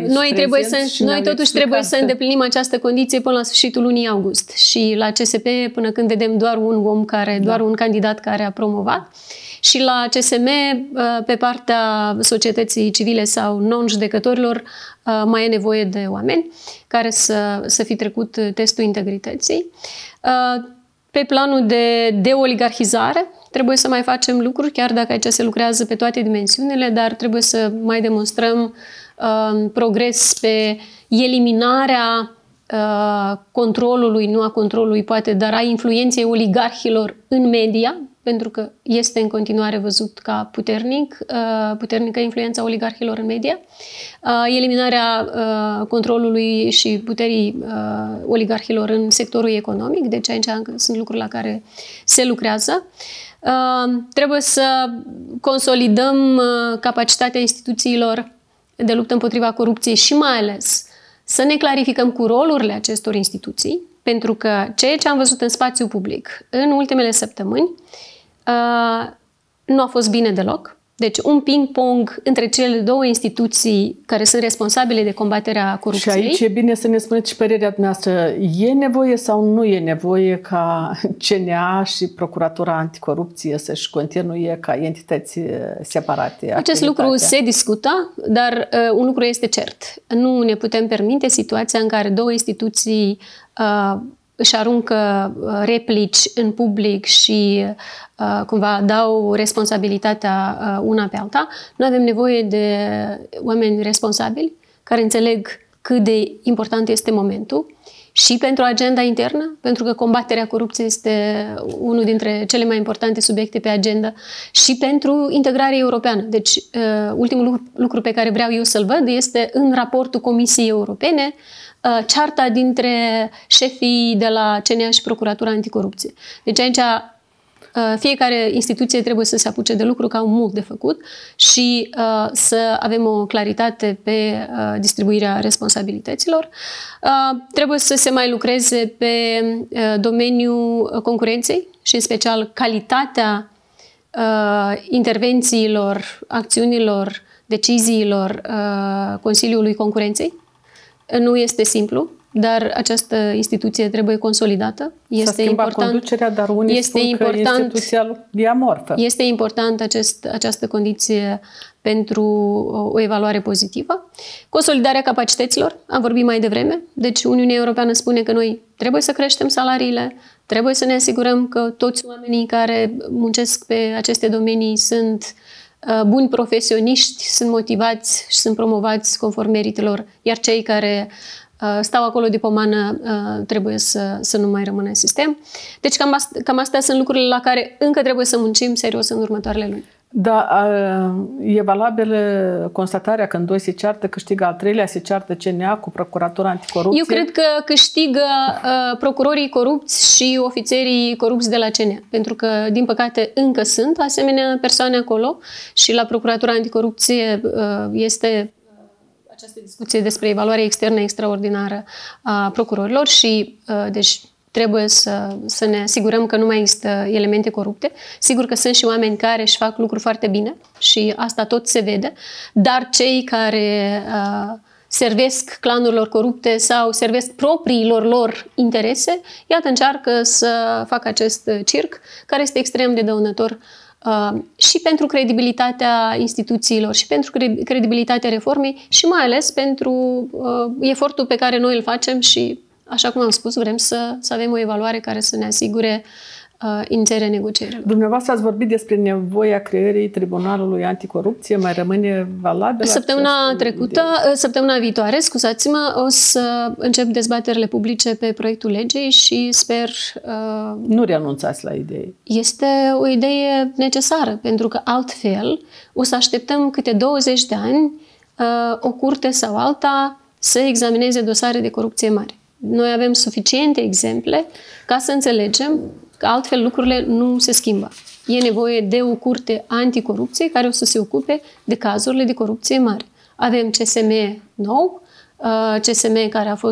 noi trebuie să îndeplinim această condiție până la sfârșitul lunii august. Și la CSP, până când vedem doar un om doar un candidat care a promovat. Și la CSM, pe partea societății civile sau non-judecătorilor, mai e nevoie de oameni care să fi trecut testul integrității. Pe planul de oligarhizare, trebuie să mai facem lucruri, chiar dacă aici se lucrează pe toate dimensiunile, dar trebuie să mai demonstrăm progres pe eliminarea controlului, nu a controlului poate, dar a influenței oligarhilor în media, pentru că este în continuare văzut ca puternică influența oligarhilor în media, eliminarea controlului și puterii oligarhilor în sectorul economic, deci aici sunt lucruri la care se lucrează. Trebuie să consolidăm capacitatea instituțiilor de luptă împotriva corupției și mai ales să ne clarificăm cu rolurile acestor instituții, pentru că ceea ce am văzut în spațiu public în ultimele săptămâni nu a fost bine deloc. Deci un ping-pong între cele două instituții care sunt responsabile de combaterea corupției. Și aici e bine să ne spuneți și părerea dumneavoastră. E nevoie sau nu e nevoie ca CNA și Procuratura Anticorupție să-și continue ca entități separate? Acest lucru se discută, dar un lucru este cert. Nu ne putem permite situația în care două instituții își aruncă replici în public și cumva dau responsabilitatea una pe alta. Nu avem nevoie de oameni responsabili care înțeleg cât de important este momentul și pentru agenda internă, pentru că combaterea corupției este unul dintre cele mai importante subiecte pe agenda, și pentru integrarea europeană. Deci, ultimul lucru pe care vreau eu să-l văd este în raportul Comisiei Europene cearta dintre șefii de la CNA și Procuratura Anticorupție. Deci aici fiecare instituție trebuie să se apuce de lucru, că au mult de făcut, și să avem o claritate pe distribuirea responsabilităților. Trebuie să se mai lucreze pe domeniul concurenței și în special calitatea intervențiilor, acțiunilor, deciziilor Consiliului Concurenței. Nu este simplu, dar această instituție trebuie consolidată. Este important conducerea, dar unii spun că instituția e amorfă. Este important această condiție pentru o evaluare pozitivă. Consolidarea capacităților, am vorbit mai devreme. Deci Uniunea Europeană spune că noi trebuie să creștem salariile, trebuie să ne asigurăm că toți oamenii care muncesc pe aceste domenii sunt buni profesioniști, sunt motivați și sunt promovați conform meritelor, iar cei care stau acolo de pomană trebuie să nu mai rămână în sistem. Deci cam astea sunt lucrurile la care încă trebuie să muncim serios în următoarele luni. Da, e valabilă constatarea că în doi se ceartă, câștigă al treilea, se ceartă CNA cu Procuratura Anticorupție? Eu cred că câștigă procurorii corupți și ofițerii corupți de la CNA, pentru că, din păcate, încă sunt asemenea persoane acolo și la Procuratura Anticorupție este această discuție despre evaluarea externă extraordinară a procurorilor și, deci, trebuie să ne asigurăm că nu mai există elemente corupte. Sigur că sunt și oameni care își fac lucruri foarte bine și asta tot se vede, dar cei care servesc clanurilor corupte sau servesc propriilor lor interese, iată, încearcă să facă acest circ, care este extrem de dăunător și pentru credibilitatea instituțiilor și pentru credibilitatea reformei și mai ales pentru efortul pe care noi îl facem și, așa cum am spus, vrem să avem o evaluare care să ne asigure inițierea negocierilor. Dumneavoastră ați vorbit despre nevoia creării Tribunalului Anticorupție. Mai rămâne valabilă? Săptămâna viitoare, scuzați-mă, o să încep dezbaterile publice pe proiectul legii și sper... Nu renunțați la idee. Este o idee necesară, pentru că altfel o să așteptăm câte 20 de ani o curte sau alta să examineze dosare de corupție mari. Noi avem suficiente exemple ca să înțelegem că altfel lucrurile nu se schimbă. E nevoie de o curte anticorupție care o să se ocupe de cazurile de corupție mari. Avem CSM nou, CSM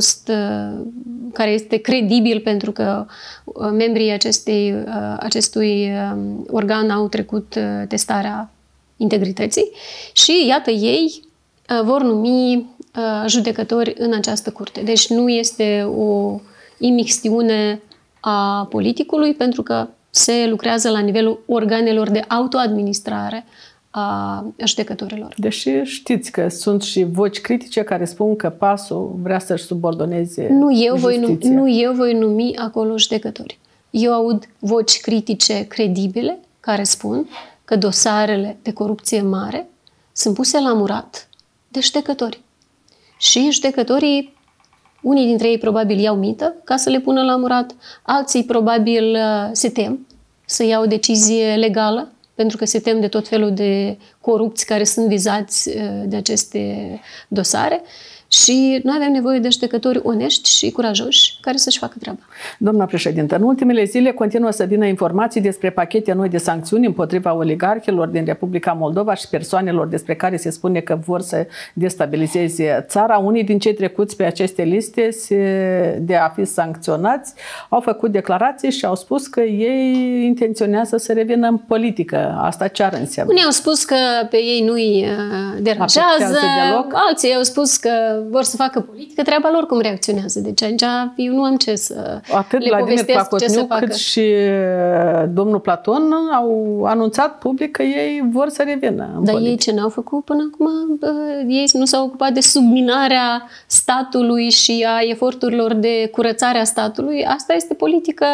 care este credibil pentru că membrii acestui organ au trecut testarea integrității și iată ei vor numi judecători în această curte. Deci nu este o imixtiune a politicului, pentru că se lucrează la nivelul organelor de autoadministrare a judecătorilor. Deși știți că sunt și voci critice care spun că PAS-ul vrea să-și subordoneze Nu eu voi numi acolo judecători. Eu aud voci critice credibile care spun că dosarele de corupție mare sunt puse la murat de judecători. Și judecătorii, unii dintre ei probabil iau mită ca să le pună la murat, alții probabil se tem să iau o decizie legală, pentru că se tem de tot felul de corupți care sunt vizați de aceste dosare. Și noi avem nevoie de judecători onești și curajoși care să-și facă treaba. Doamna președintă, în ultimele zile continuă să vină informații despre pachete noi de sancțiuni împotriva oligarhilor din Republica Moldova și persoanelor despre care se spune că vor să destabilizeze țara. Unii din cei trecuți pe aceste liste de a fi sancționați au făcut declarații și au spus că ei intenționează să revină în politică. Asta ce ar înseamnă? Unii au spus că pe ei nu-i deranjează, alții au spus că vor să facă politică, treaba lor cum reacționează. Deci aici eu nu am ce să atât le povestesc ce să facă. Cât și domnul Platon au anunțat public că ei vor să revină în politică. Ei ce n-au făcut până acum? Ei nu s-au ocupat de subminarea statului și a eforturilor de curățare a statului. Asta este politică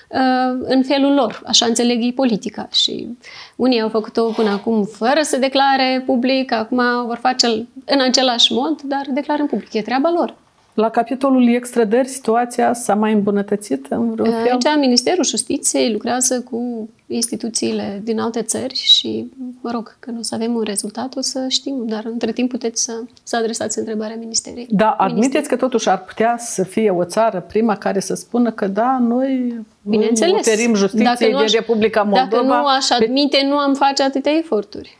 în felul lor. Așa înțeleg ei politica. Și unii au făcut-o până acum fără să declare public, acum o vor face în același mod, dar declară în public. E treaba lor. La capitolul extrădări, situația s-a mai îmbunătățit în vreun fel? Aici Ministerul Justiției lucrează cu instituțiile din alte țări și, mă rog, când o să avem un rezultat, o să știm, dar între timp puteți să adresați întrebarea Ministerei. Da, admiteți că totuși ar putea să fie o țară prima care să spună că da, noi oferim justiției din Republica Moldova. Dacă nu aș admite, nu am face atâtea eforturi.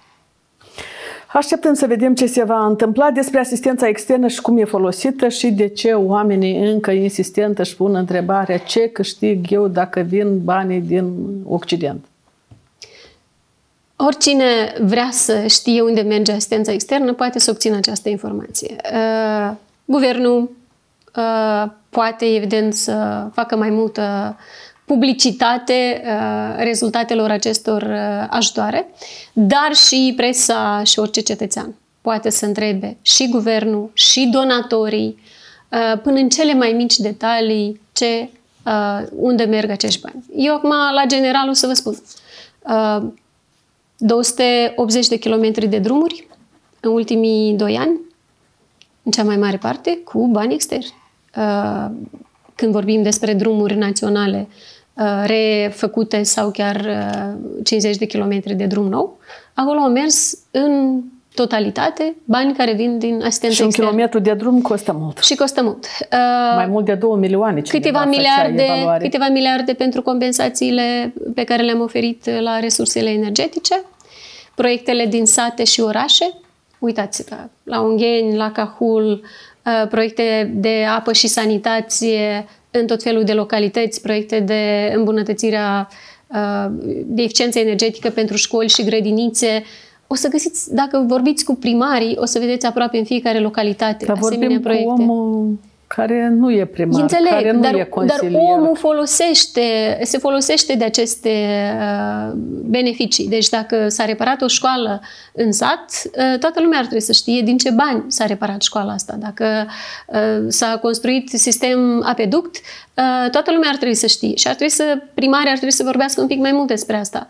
Așteptăm să vedem ce se va întâmpla despre asistența externă și cum e folosită și de ce oamenii încă insistent își pun întrebarea ce câștig eu dacă vin banii din Occident. Oricine vrea să știe unde merge asistența externă poate să obțină această informație. Guvernul poate, evident, să facă mai multă publicitate rezultatelor acestor ajutoare, dar și presa și orice cetățean poate să întrebe și guvernul și donatorii până în cele mai mici detalii unde merg acești bani. Eu acum la general o să vă spun 280 de kilometri de drumuri în ultimii 2 ani, în cea mai mare parte cu bani externi. Când vorbim despre drumuri naționale refăcute sau chiar 50 de kilometri de drum nou, acolo au mers în totalitate bani care vin din asistență externă. Și un kilometru de drum costă mult. Și costă mult. Mai mult de 2 milioane. Câteva miliarde pentru compensațiile pe care le-am oferit la resursele energetice, proiectele din sate și orașe. Uitați-vă, la Ungheni, la Cahul, proiecte de apă și sanitație în tot felul de localități, proiecte de îmbunătățirea de eficiență energetică pentru școli și grădinițe. O să găsiți, dacă vorbiți cu primarii, o să vedeți aproape în fiecare localitate asemenea proiecte. Cu omul care nu e primar, înțeleg, care nu e consilier. Dar omul se folosește de aceste beneficii. Deci dacă s-a reparat o școală în sat, toată lumea ar trebui să știe din ce bani s-a reparat școala asta. Dacă s-a construit sistem apeduct, toată lumea ar trebui să știe. Și primarii ar trebui să vorbească un pic mai mult despre asta.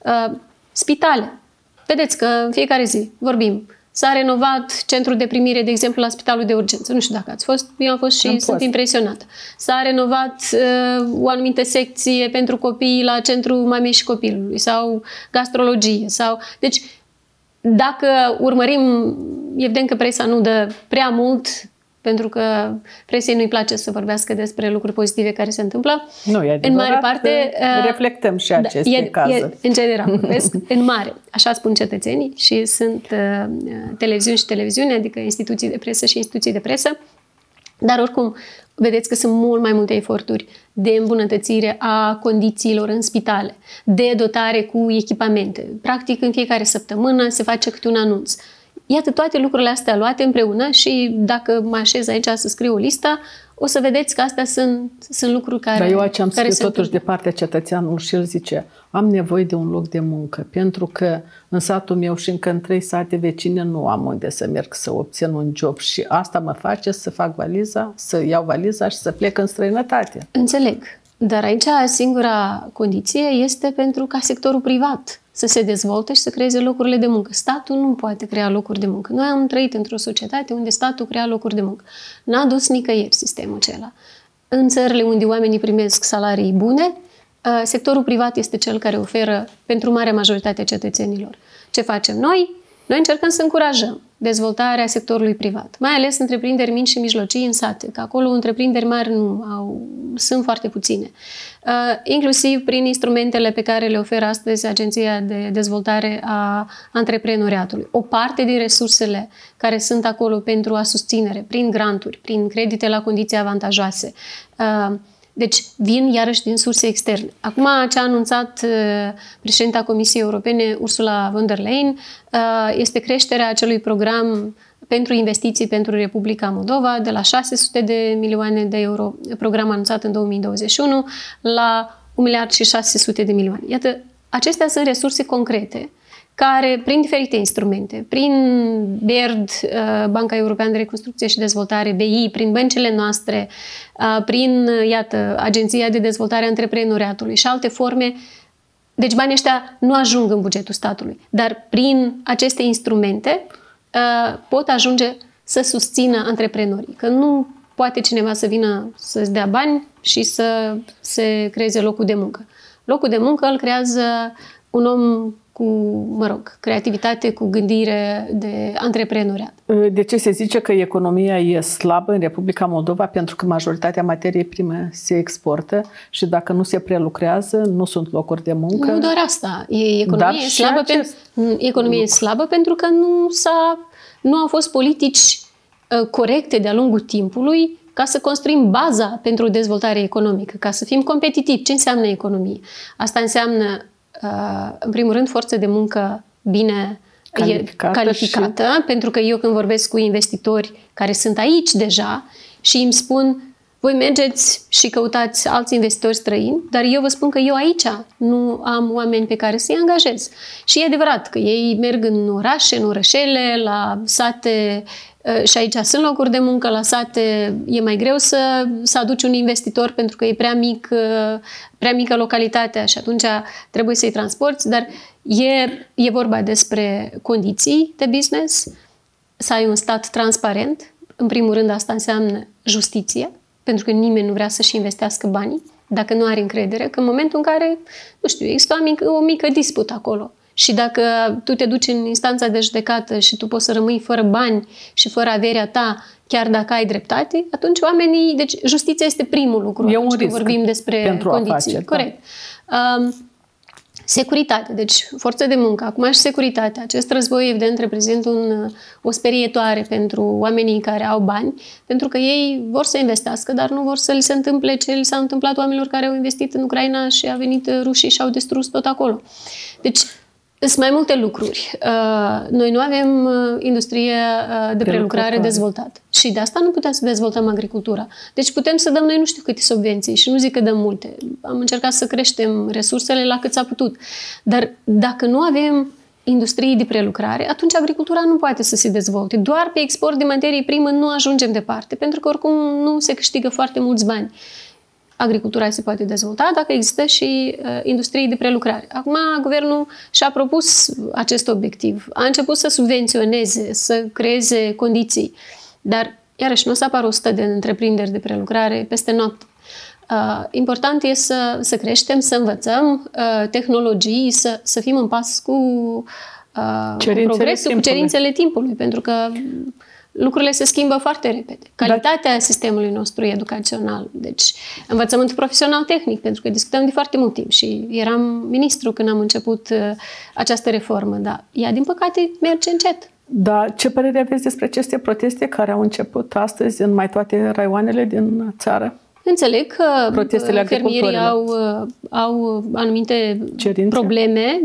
Spitale. Vedeți că în fiecare zi vorbim. S-a renovat centrul de primire, de exemplu, la Spitalul de Urgență. Nu știu dacă ați fost, eu am fost și sunt impresionată. S-a renovat o anumită secție pentru copii la Centrul Mamei și Copilului sau gastrologie. Deci, dacă urmărim, evident că presa nu dă prea mult, pentru că presei nu-i place să vorbească despre lucruri pozitive care se întâmplă. Nu, e adevărat, în mare parte reflectăm și aceste cazuri. În general, vorbesc în mare. Așa spun cetățenii și sunt televiziuni și televiziune, adică instituții de presă și instituții de presă. Dar oricum, vedeți că sunt mult mai multe eforturi de îmbunătățire a condițiilor în spitale, de dotare cu echipamente. Practic, în fiecare săptămână se face câte un anunț. Iată toate lucrurile astea luate împreună și dacă mă așez aici să scriu o listă, o să vedeți că astea sunt lucruri care Dar eu aici am scris totuși de partea cetățeanului și el zice, am nevoie de un loc de muncă, pentru că în satul meu și încă în 3 sate vecine nu am unde să merg să obțin un job și asta mă face să fac valiza, să iau valiza și să plec în străinătate. Înțeleg. Dar aici singura condiție este pentru ca sectorul privat să se dezvolte și să creeze locurile de muncă. Statul nu poate crea locuri de muncă. Noi am trăit într-o societate unde statul crea locuri de muncă. N-a dus nicăieri sistemul acela. În țările unde oamenii primesc salarii bune, sectorul privat este cel care oferă pentru marea majoritate a cetățenilor. Ce facem noi? Noi încercăm să încurajăm dezvoltarea sectorului privat, mai ales întreprinderi mici și mijlocii în sate, că acolo întreprinderi mari sunt foarte puține. Inclusiv prin instrumentele pe care le oferă astăzi Agenția de Dezvoltare a Antreprenoriatului. O parte din resursele care sunt acolo pentru a susținere, prin granturi, prin credite la condiții avantajoase, deci vin iarăși din surse externe. Acum ce a anunțat președinta Comisiei Europene, Ursula von der Leyen, este creșterea acelui program pentru investiții pentru Republica Moldova de la 600 de milioane de euro, program anunțat în 2021, la 1 miliard și 600 de milioane. Iată, acestea sunt resurse concrete care, prin diferite instrumente, prin BERD, Banca Europeană de Reconstrucție și Dezvoltare, BI, prin băncile noastre, prin, iată, Agenția de Dezvoltare a Antreprenoriatului și alte forme, deci banii ăștia nu ajung în bugetul statului, dar prin aceste instrumente pot ajunge să susțină antreprenorii, că nu poate cineva să vină să-ți dea bani și să se creeze locul de muncă. Locul de muncă îl creează un om cu, creativitate, cu gândire de antreprenoriat. De ce se zice că economia e slabă în Republica Moldova? Pentru că majoritatea materiei prime se exportă și dacă nu se prelucrează, nu sunt locuri de muncă. Nu doar asta. Economia e slabă pentru că nu au fost politici corecte de-a lungul timpului ca să construim baza pentru dezvoltare economică, ca să fim competitivi. Ce înseamnă economie? Asta înseamnă în primul rând, forță de muncă bine calificată, pentru că eu când vorbesc cu investitori care sunt aici deja și îmi spun, voi mergeți și căutați alți investitori străini, dar eu vă spun că eu aici nu am oameni pe care să-i angajez. Și e adevărat că ei merg în orașe, în orășele, la sate, și aici sunt locuri de muncă, la sate e mai greu să aduci un investitor pentru că e prea mică localitatea și atunci trebuie să-i transporti, dar e vorba despre condiții de business, să ai un stat transparent. În primul rând asta înseamnă justiție, pentru că nimeni nu vrea să-și investească banii dacă nu are încredere, că în momentul în care, nu știu, există o mică dispută acolo. Și dacă tu te duci în instanța de judecată și tu poți să rămâi fără bani și fără averea ta, chiar dacă ai dreptate, atunci oamenii... Deci justiția este primul lucru e un risc vorbim despre condiții. Afaceri, corect. Da. Securitate, deci forță de muncă, acum și securitate. Acest război, evident, reprezintă o sperietoare pentru oamenii care au bani, pentru că ei vor să investească, dar nu vor să li se întâmple ce li s-a întâmplat oamenilor care au investit în Ucraina și a venit rușii și au distrus tot acolo. Deci, sunt mai multe lucruri. Noi nu avem industrie de prelucrare dezvoltată. Și de asta nu putem să dezvoltăm agricultura. Deci putem să dăm noi nu știu câte subvenții și nu zic că dăm multe. Am încercat să creștem resursele la cât s-a putut. Dar dacă nu avem industrie de prelucrare, atunci agricultura nu poate să se dezvolte. Doar pe export de materie primă nu ajungem departe, pentru că oricum nu se câștigă foarte mulți bani. Agricultura se poate dezvolta dacă există și industrie de prelucrare. Acum, guvernul și-a propus acest obiectiv. A început să subvenționeze, să creeze condiții. Dar, iarăși, nu o să apară 100 de întreprinderi de prelucrare peste noapte. Important e să creștem, să învățăm tehnologii, să fim în pas cu progresul, cu cerințele timpului, pentru că lucrurile se schimbă foarte repede. Calitatea sistemului nostru educațional, deci învățământul profesional tehnic, pentru că discutăm de foarte mult timp și eram ministru când am început această reformă, dar ea, din păcate, merge încet. Da, ce părere aveți despre aceste proteste care au început astăzi în mai toate raioanele din țară? Înțeleg că fermierii au anumite probleme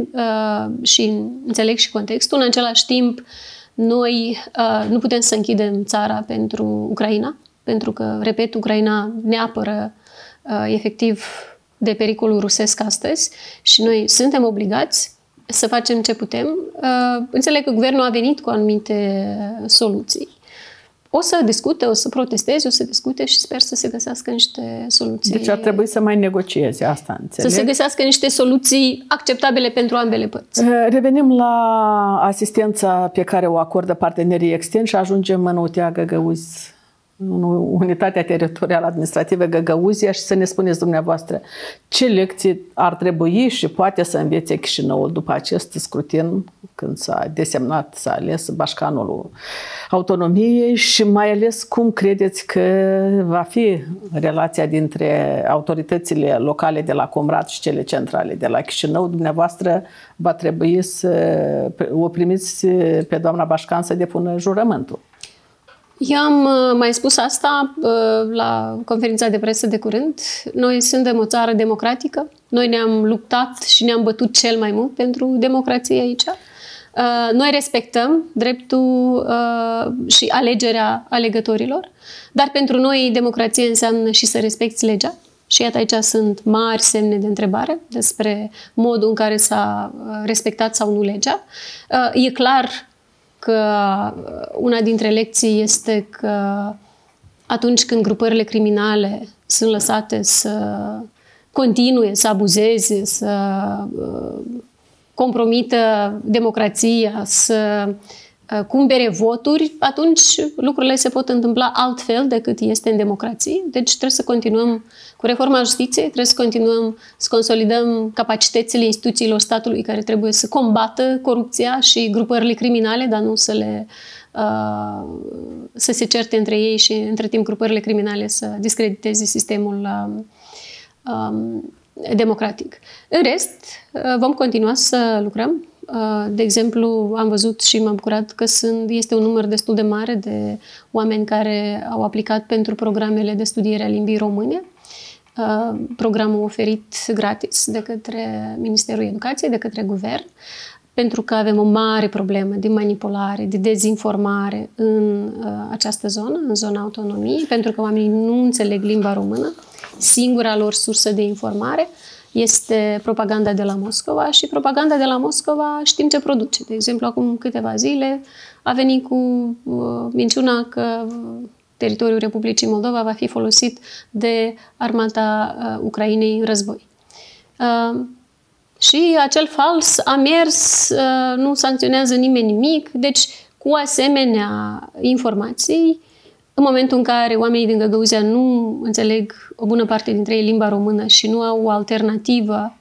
și înțeleg și contextul. În același timp, noi nu putem să închidem țara pentru Ucraina, pentru că, repet, Ucraina ne apără efectiv de pericolul rusesc astăzi și noi suntem obligați să facem ce putem. Înțeleg că guvernul a venit cu anumite soluții. o să discute, o să protesteze, o să discute și sper să se găsească niște soluții. Deci ar trebui să mai negocieze, asta înțeleg. Să se găsească niște soluții acceptabile pentru ambele părți. Revenim la asistența pe care o acordă partenerii externi și ajungem în UTA Găgăuzi, în Unitatea Teritorială Administrativă Găgăuzia, și să ne spuneți dumneavoastră ce lecții ar trebui și poate să învețe Chișinăul după acest scrutin, când s-a desemnat, s-a ales bașcanul autonomiei, și mai ales cum credeți că va fi relația dintre autoritățile locale de la Comrat și cele centrale de la Chișinău. Dumneavoastră va trebui să o primiți pe doamna bașcan să depună jurământul. Eu am mai spus asta la conferința de presă de curând. Noi suntem o țară democratică. Noi ne-am luptat și ne-am bătut cel mai mult pentru democrație aici. Noi respectăm dreptul și alegerea alegătorilor, dar pentru noi democrație înseamnă și să respecti legea. Și iată, aici sunt mari semne de întrebare despre modul în care s-a respectat sau nu legea. E clar că una dintre lecții este că atunci când grupările criminale sunt lăsate să continue, să abuzeze, să compromită democrația, să cumpere voturi, atunci lucrurile se pot întâmpla altfel decât este în democrație. Deci trebuie să continuăm cu reforma justiției, trebuie să continuăm să consolidăm capacitățile instituțiilor statului care trebuie să combată corupția și grupările criminale, dar nu să se certe între ei și între timp grupările criminale să discrediteze sistemul democratic. În rest, vom continua să lucrăm. De exemplu, am văzut și m-am bucurat că este un număr destul de mare de oameni care au aplicat pentru programele de studiere a limbii române. Programul oferit gratis de către Ministerul Educației, de către Guvern, pentru că avem o mare problemă de manipulare, de dezinformare în această zonă, în zona autonomiei, pentru că oamenii nu înțeleg limba română. Singura lor sursă de informare este propaganda de la Moscova și propaganda de la Moscova știm ce produce. De exemplu, acum câteva zile a venit cu minciuna că teritoriul Republicii Moldova va fi folosit de armata Ucrainei în război. Și acel fals a mers, nu sancționează nimeni nimic, deci cu asemenea informații, în momentul în care oamenii din Găgăuzia nu înțeleg o bună parte dintre ei limba română și nu au o alternativă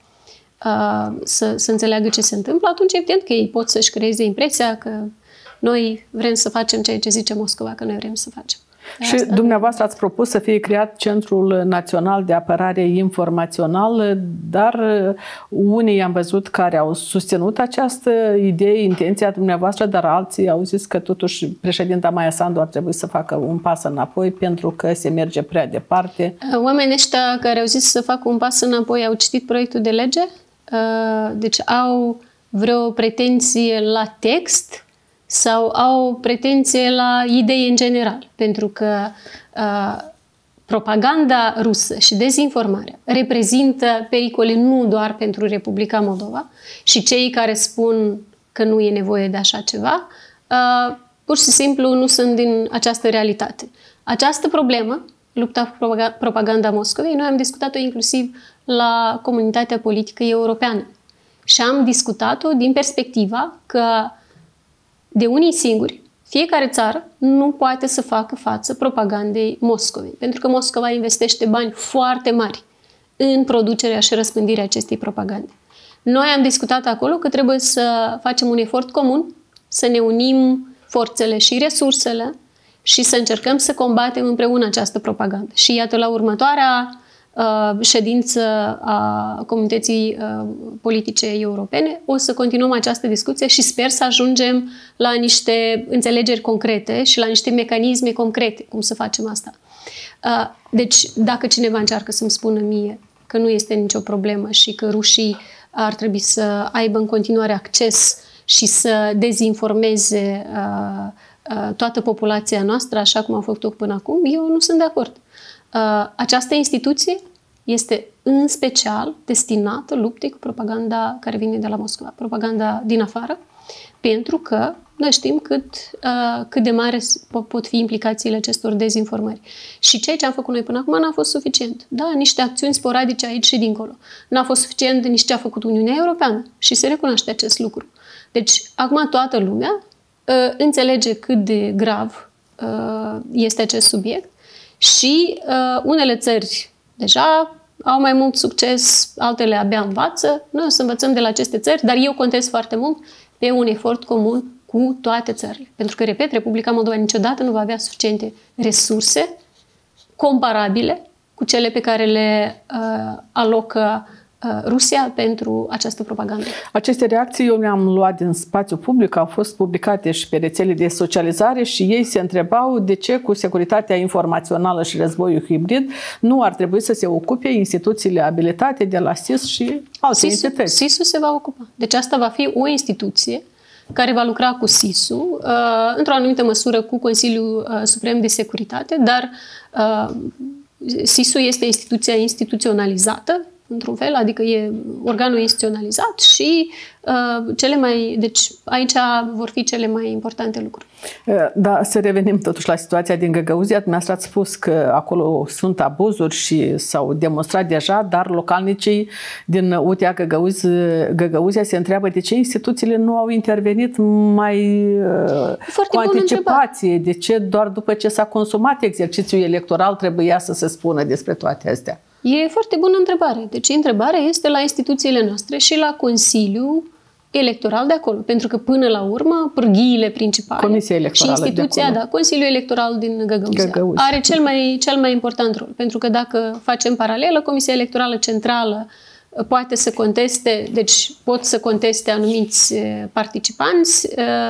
să înțeleagă ce se întâmplă, atunci evident că ei pot să-și creeze impresia că noi vrem să facem ceea ce zice Moscova că noi vrem să facem. Și dumneavoastră ați propus să fie creat Centrul Național de Apărare Informațională, dar unii am văzut care au susținut această idee, intenția dumneavoastră, dar alții au zis că totuși președinta Maia Sandu ar trebui să facă un pas înapoi pentru că se merge prea departe. Oamenii ăștia care au zis să facă un pas înapoi au citit proiectul de lege? Deci au vreo pretenție la text sau au pretenție la idei în general, pentru că propaganda rusă și dezinformarea reprezintă pericole nu doar pentru Republica Moldova și cei care spun că nu e nevoie de așa ceva, pur și simplu nu sunt din această realitate. Această problemă, lupta cu propaganda Moscovei, noi am discutat-o inclusiv la comunitatea politică europeană și am discutat-o din perspectiva că de unii singuri, fiecare țară nu poate să facă față propagandei Moscovei, pentru că Moscova investește bani foarte mari în producerea și răspândirea acestei propagande. Noi am discutat acolo că trebuie să facem un efort comun, să ne unim forțele și resursele și să încercăm să combatem împreună această propagandă. Și iată, la următoarea ședință a comunității politice europene, o să continuăm această discuție și sper să ajungem la niște înțelegeri concrete și la niște mecanisme concrete cum să facem asta. Deci, dacă cineva încearcă să-mi spună mie că nu este nicio problemă și că rușii ar trebui să aibă în continuare acces și să dezinformeze toată populația noastră, așa cum au făcut-o până acum, eu nu sunt de acord. Această instituție este în special destinată luptei cu propaganda care vine de la Moscova, propaganda din afară, pentru că noi știm cât de mare pot fi implicațiile acestor dezinformări. Și ceea ce am făcut noi până acum n-a fost suficient. Da, niște acțiuni sporadice aici și dincolo. N-a fost suficient nici ce a făcut Uniunea Europeană și se recunoaște acest lucru. Deci, acum toată lumea înțelege cât de grav este acest subiect și unele țări deja au mai mult succes, altele abia învață. Noi o să învățăm de la aceste țări, dar eu contez foarte mult pe un efort comun cu toate țările. Pentru că, repet, Republica Moldova niciodată nu va avea suficiente resurse comparabile cu cele pe care le alocă Rusia pentru această propagandă. Aceste reacții eu le-am luat din spațiu public, au fost publicate și pe rețele de socializare și ei se întrebau de ce cu securitatea informațională și războiul hibrid nu ar trebui să se ocupe instituțiile abilitate de la SIS și alte entități. SIS-ul se va ocupa. Deci asta va fi o instituție care va lucra cu SIS-ul, într-o anumită măsură cu Consiliul Suprem de Securitate, dar SIS-ul este instituția instituționalizată, într-un fel, adică e organul instituționalizat și deci aici vor fi cele mai importante lucruri. Da, să revenim totuși la situația din Găgăuzia. Dumneavoastră ați spus că acolo sunt abuzuri și s-au demonstrat deja, dar localnicii din UTA Găgăuzia se întreabă de ce instituțiile nu au intervenit mai cu anticipație, de ce doar după ce s-a consumat exercițiul electoral trebuia să se spună despre toate astea. E foarte bună întrebare. Deci întrebarea este la instituțiile noastre și la Consiliul Electoral de acolo. Pentru că până la urmă, pârghiile principale Comisia Electorală și instituția, de Consiliul Electoral din Găgăuzia are cel mai important rol. Pentru că dacă facem paralelă, Comisia Electorală Centrală poate să conteste, deci pot să conteste anumiți participanți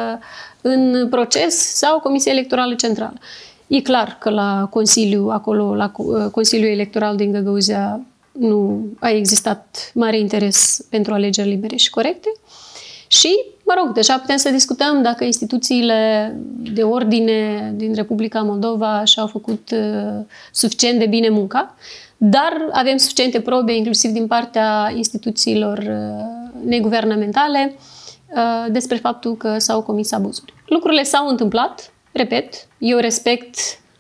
în proces sau Comisia Electorală Centrală. E clar că la Consiliu, acolo, la Consiliul Electoral din Găgăuzia nu a existat mare interes pentru alegeri libere și corecte. Și, mă rog, deja putem să discutăm dacă instituțiile de ordine din Republica Moldova și-au făcut suficient de bine munca, dar avem suficiente probe, inclusiv din partea instituțiilor neguvernamentale, despre faptul că s-au comis abuzuri. Lucrurile s-au întâmplat. Repet, eu respect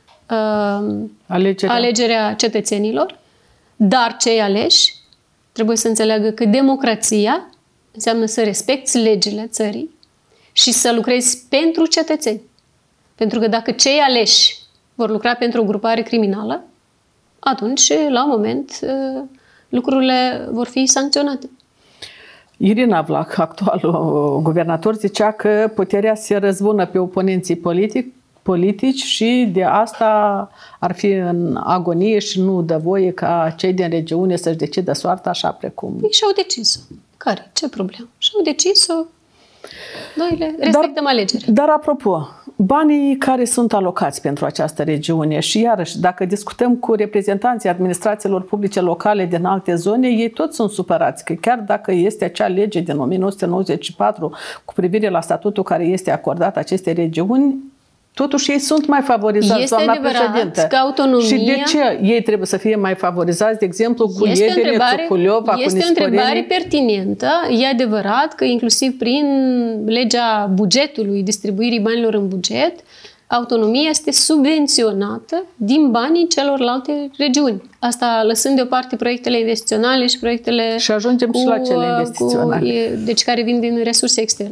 alegerea cetățenilor, dar cei aleși trebuie să înțeleagă că democrația înseamnă să respecti legile țării și să lucrezi pentru cetățeni. Pentru că dacă cei aleși vor lucra pentru o grupare criminală, atunci, la un moment, lucrurile vor fi sancționate. Irina Vlach, actualul guvernator, zicea că puterea se răzbună pe oponenții politici și de asta ar fi în agonie și nu dă voie ca cei din regiune să-și decidă soarta așa precum... Ei și-au decis-o. Care? Ce problemă? Și-au decis-o. Noi le respectăm alegerea. Dar apropo, banii care sunt alocați pentru această regiune și iarăși, dacă discutăm cu reprezentanții administrațiilor publice locale din alte zone, ei toți sunt supărați că chiar dacă este acea lege din 1994 cu privire la statutul care este acordat acestei regiuni, totuși ei sunt mai favorizați, doamna președintă. Că autonomia... Și de ce ei trebuie să fie mai favorizați, de exemplu, cu Iedere, Țuculiova, cu Nisporeni? Este o întrebare pertinentă. E adevărat că inclusiv prin legea bugetului, distribuirii banilor în buget, autonomia este subvenționată din banii celorlalte regiuni. Asta lăsând deoparte proiectele investiționale și proiectele... Și ajungem și la cele investiționale. Deci care vin din resurse externe.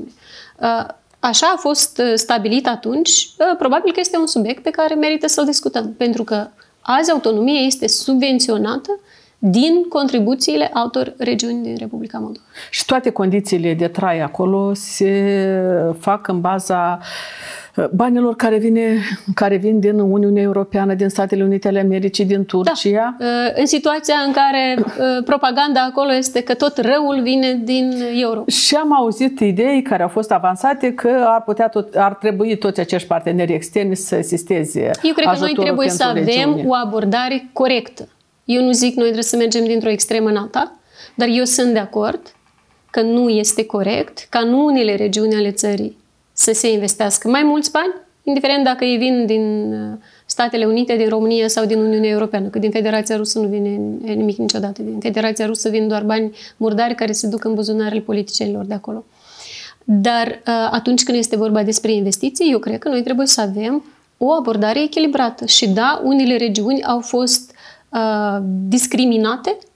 Așa a fost stabilit atunci, probabil că este un subiect pe care merită să-l discutăm, pentru că azi autonomia este subvenționată din contribuțiile altor regiuni din Republica Moldova. Și toate condițiile de trai acolo se fac în baza banilor care vin din Uniunea Europeană, din Statele Unite ale Americii, din Turcia. Da. În situația în care propaganda acolo este că tot răul vine din Europa. Și am auzit idei care au fost avansate că ar trebui toți acești parteneri externi să asisteze. Eu cred că noi trebuie să avem o abordare corectă. Eu nu zic noi trebuie să mergem dintr-o extremă în alta, dar eu sunt de acord că nu este corect ca în unele regiuni ale țării să se investească mai mulți bani, indiferent dacă ei vin din Statele Unite, din România sau din Uniunea Europeană, că din Federația Rusă nu vine nimic niciodată. Din Federația Rusă vin doar bani murdari care se duc în buzunarele politicienilor de acolo. Dar atunci când este vorba despre investiții, eu cred că noi trebuie să avem o abordare echilibrată. Și da, unele regiuni au fost discriminate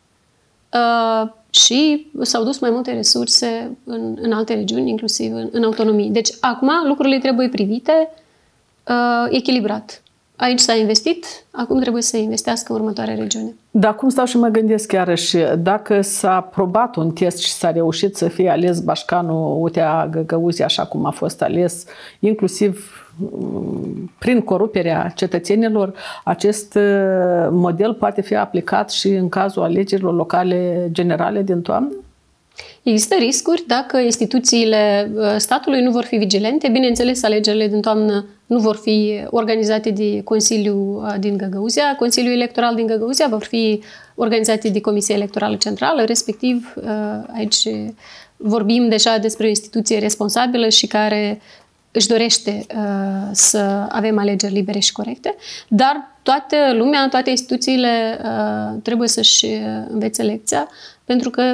și s-au dus mai multe resurse în alte regiuni, inclusiv în autonomii. Deci, acum lucrurile trebuie privite echilibrat. Aici s-a investit, acum trebuie să investească în următoarea regiune. Dar cum stau și mă gândesc iarăși, dacă s-a aprobat un test și s-a reușit să fie ales Bașcanul UTA Găgăuzia așa cum a fost ales, inclusiv prin coruperea cetățenilor, acest model poate fi aplicat și în cazul alegerilor locale generale din toamnă? Există riscuri dacă instituțiile statului nu vor fi vigilente. Bineînțeles, alegerile din toamnă nu vor fi organizate de Consiliul din Găgăuzia. Consiliul Electoral din Găgăuzia vor fi organizate de Comisia Electorală Centrală, respectiv aici vorbim deja despre o instituție responsabilă și care își dorește să avem alegeri libere și corecte, dar toată lumea, toate instituțiile trebuie să-și învețe lecția, pentru că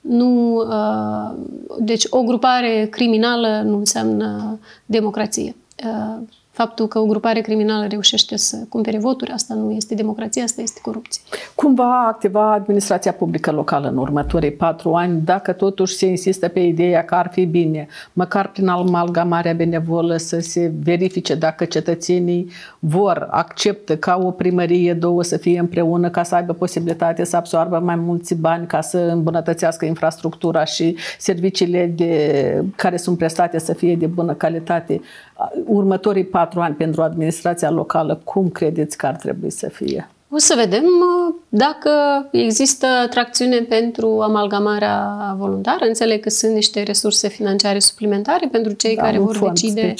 deci o grupare criminală nu înseamnă democrație. Faptul că o grupare criminală reușește să cumpere voturi, asta nu este democrație, asta este corupție. Cum va activa administrația publică locală în următorii 4 ani, dacă totuși se insistă pe ideea că ar fi bine, măcar prin amalgamarea benevolă, să se verifice dacă cetățenii acceptă ca o primărie, două să fie împreună, ca să aibă posibilitate să absoarbă mai mulți bani, ca să îmbunătățească infrastructura și serviciile care sunt prestate să fie de bună calitate? Următorii 4 ani pentru administrația locală, cum credeți că ar trebui să fie? O să vedem dacă există tracțiune pentru amalgamarea voluntară. Înțeleg că sunt niște resurse financiare suplimentare pentru cei care vor decide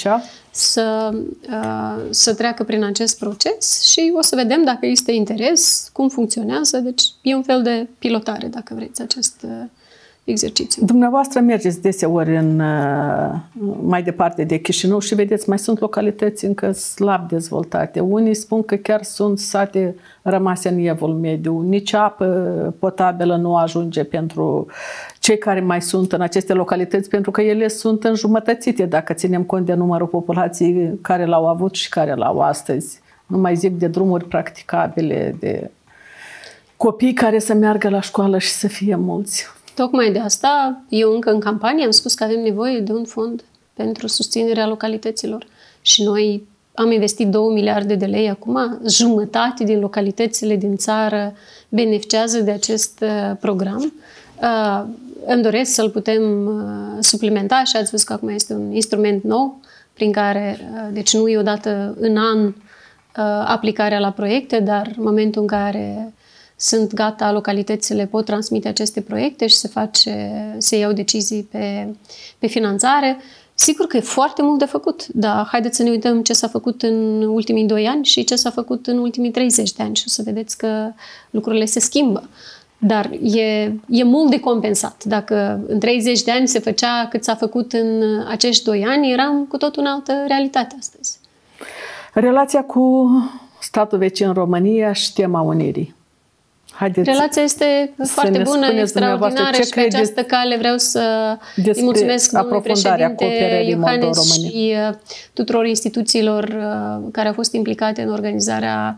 să treacă prin acest proces și o să vedem dacă există interes, cum funcționează. Deci e un fel de pilotare, dacă vreți, acest exercițiu. Dumneavoastră mergeți deseori mai departe de Chișinău și vedeți, mai sunt localități încă slab dezvoltate. Unii spun că chiar sunt sate rămase în evul mediu. Nici apă potabilă nu ajunge pentru cei care mai sunt în aceste localități, pentru că ele sunt înjumătățite, dacă ținem cont de numărul populației care l-au avut și care l-au astăzi. Nu mai zic de drumuri practicabile, de copii care să meargă la școală și să fie mulți. Tocmai de asta, eu încă în campanie am spus că avem nevoie de un fond pentru susținerea localităților. Și noi am investit 2 miliarde de lei acum, jumătate din localitățile din țară beneficiază de acest program. Îmi doresc să-l putem suplimenta și ați văzut că acum este un instrument nou, prin care, deci nu e odată în an aplicarea la proiecte, dar în momentul în care sunt gata, localitățile pot transmite aceste proiecte și se iau decizii pe finanțare. Sigur că e foarte mult de făcut, dar haideți să ne uităm ce s-a făcut în ultimii 2 ani și ce s-a făcut în ultimii 30 de ani și o să vedeți că lucrurile se schimbă. Dar e mult de compensat. Dacă în 30 de ani se făcea cât s-a făcut în acești 2 ani, eram cu tot în altă realitate astăzi. Relația cu statul vecin România și tema unirii. Relația este foarte bună, extraordinară și pe această cale vreau să îi mulțumesc domnului președinte Iohannis și tuturor instituțiilrilor care au fost implicate în organizarea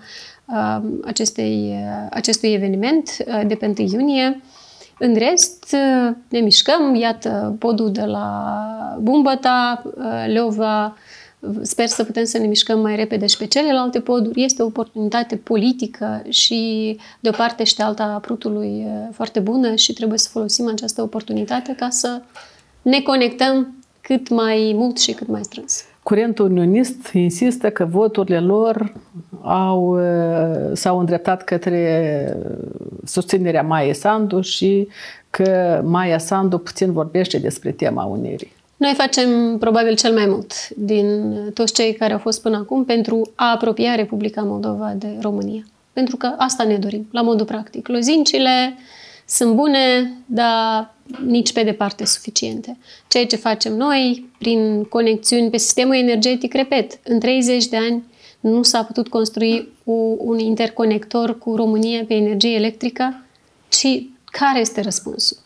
acestui eveniment de pe 1 iunie. În rest, ne mișcăm, iată podul de la Bumbăta, Leova. Sper să putem să ne mișcăm mai repede și pe celelalte poduri. Este o oportunitate politică și de o parte și de alta a Prutului foarte bună și trebuie să folosim această oportunitate ca să ne conectăm cât mai mult și cât mai strâns. Curentul unionist insistă că voturile lor s-au îndreptat către susținerea Maiei Sandu și că Maia Sandu puțin vorbește despre tema unirii. Noi facem probabil cel mai mult din toți cei care au fost până acum pentru a apropia Republica Moldova de România. Pentru că asta ne dorim, la modul practic. Lozincile sunt bune, dar nici pe departe suficiente. Ceea ce facem noi, prin conexiuni pe sistemul energetic, repet, în 30 de ani nu s-a putut construi un interconector cu România pe energie electrică, ci care este răspunsul?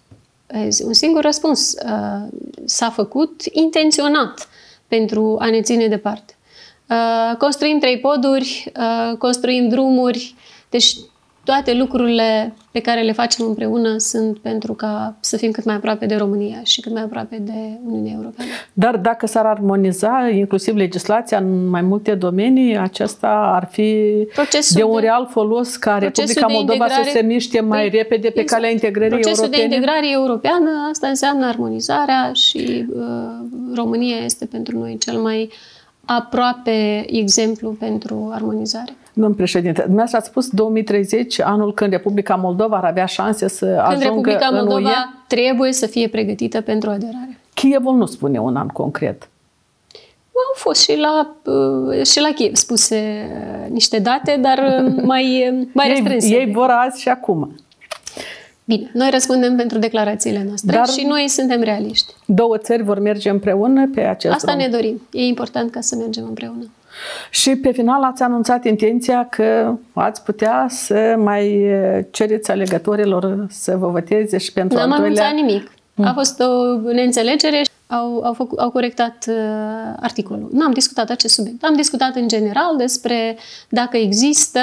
Un singur răspuns. S-a făcut intenționat pentru a ne ține departe. Construim 3 poduri, construim drumuri, deci toate lucrurile pe care le facem împreună sunt pentru ca să fim cât mai aproape de România și cât mai aproape de Uniunea Europeană. Dar dacă s-ar armoniza inclusiv legislația în mai multe domenii, acesta ar fi de un real folos ca Republica Moldova să se miște mai repede pe calea integrării europene? Procesul de integrare europeană, asta înseamnă armonizarea și România este pentru noi cel mai aproape exemplu pentru armonizare. Domnul președinte, dumneavoastră ați spus 2030, anul când Republica Moldova ar avea șanse să ajungă când Republica în Moldova UE? Trebuie să fie pregătită pentru aderare. Kievul nu spune un an concret. Au fost și la Kiev spuse niște date, dar mai restrânse. Ei vor azi și acum. Bine, noi răspundem pentru declarațiile noastre, dar și noi suntem realiști. 2 țări vor merge împreună pe acest Asta drum. ne dorim. E important ca să mergem împreună. Și pe final ați anunțat intenția că ați putea să mai cereți alegătorilor să vă voteze și pentru al doilea... N-am anunțat nimic. A fost o neînțelegere și au corectat articolul. Nu am discutat acest subiect. Am discutat în general despre dacă există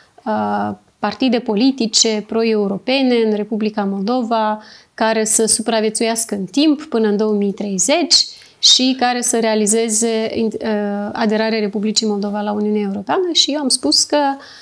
partide politice pro-europene în Republica Moldova care să supraviețuiască în timp până în 2030 și care să realizeze aderarea Republicii Moldova la Uniunea Europeană și eu am spus că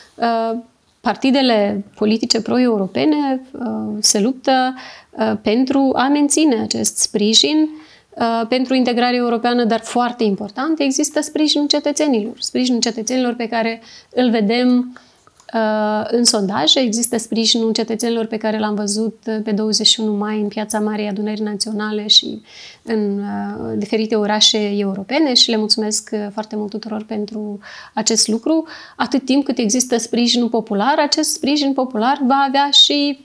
partidele politice pro-europene se luptă pentru a menține acest sprijin pentru integrarea europeană, dar foarte important, există sprijinul cetățenilor pe care îl vedem în sondaje, există sprijinul cetățenilor pe care l-am văzut pe 21 mai în Piața Marei Adunării Naționale și în diferite orașe europene și le mulțumesc foarte mult tuturor pentru acest lucru. Atât timp cât există sprijinul popular, acest sprijin popular va avea și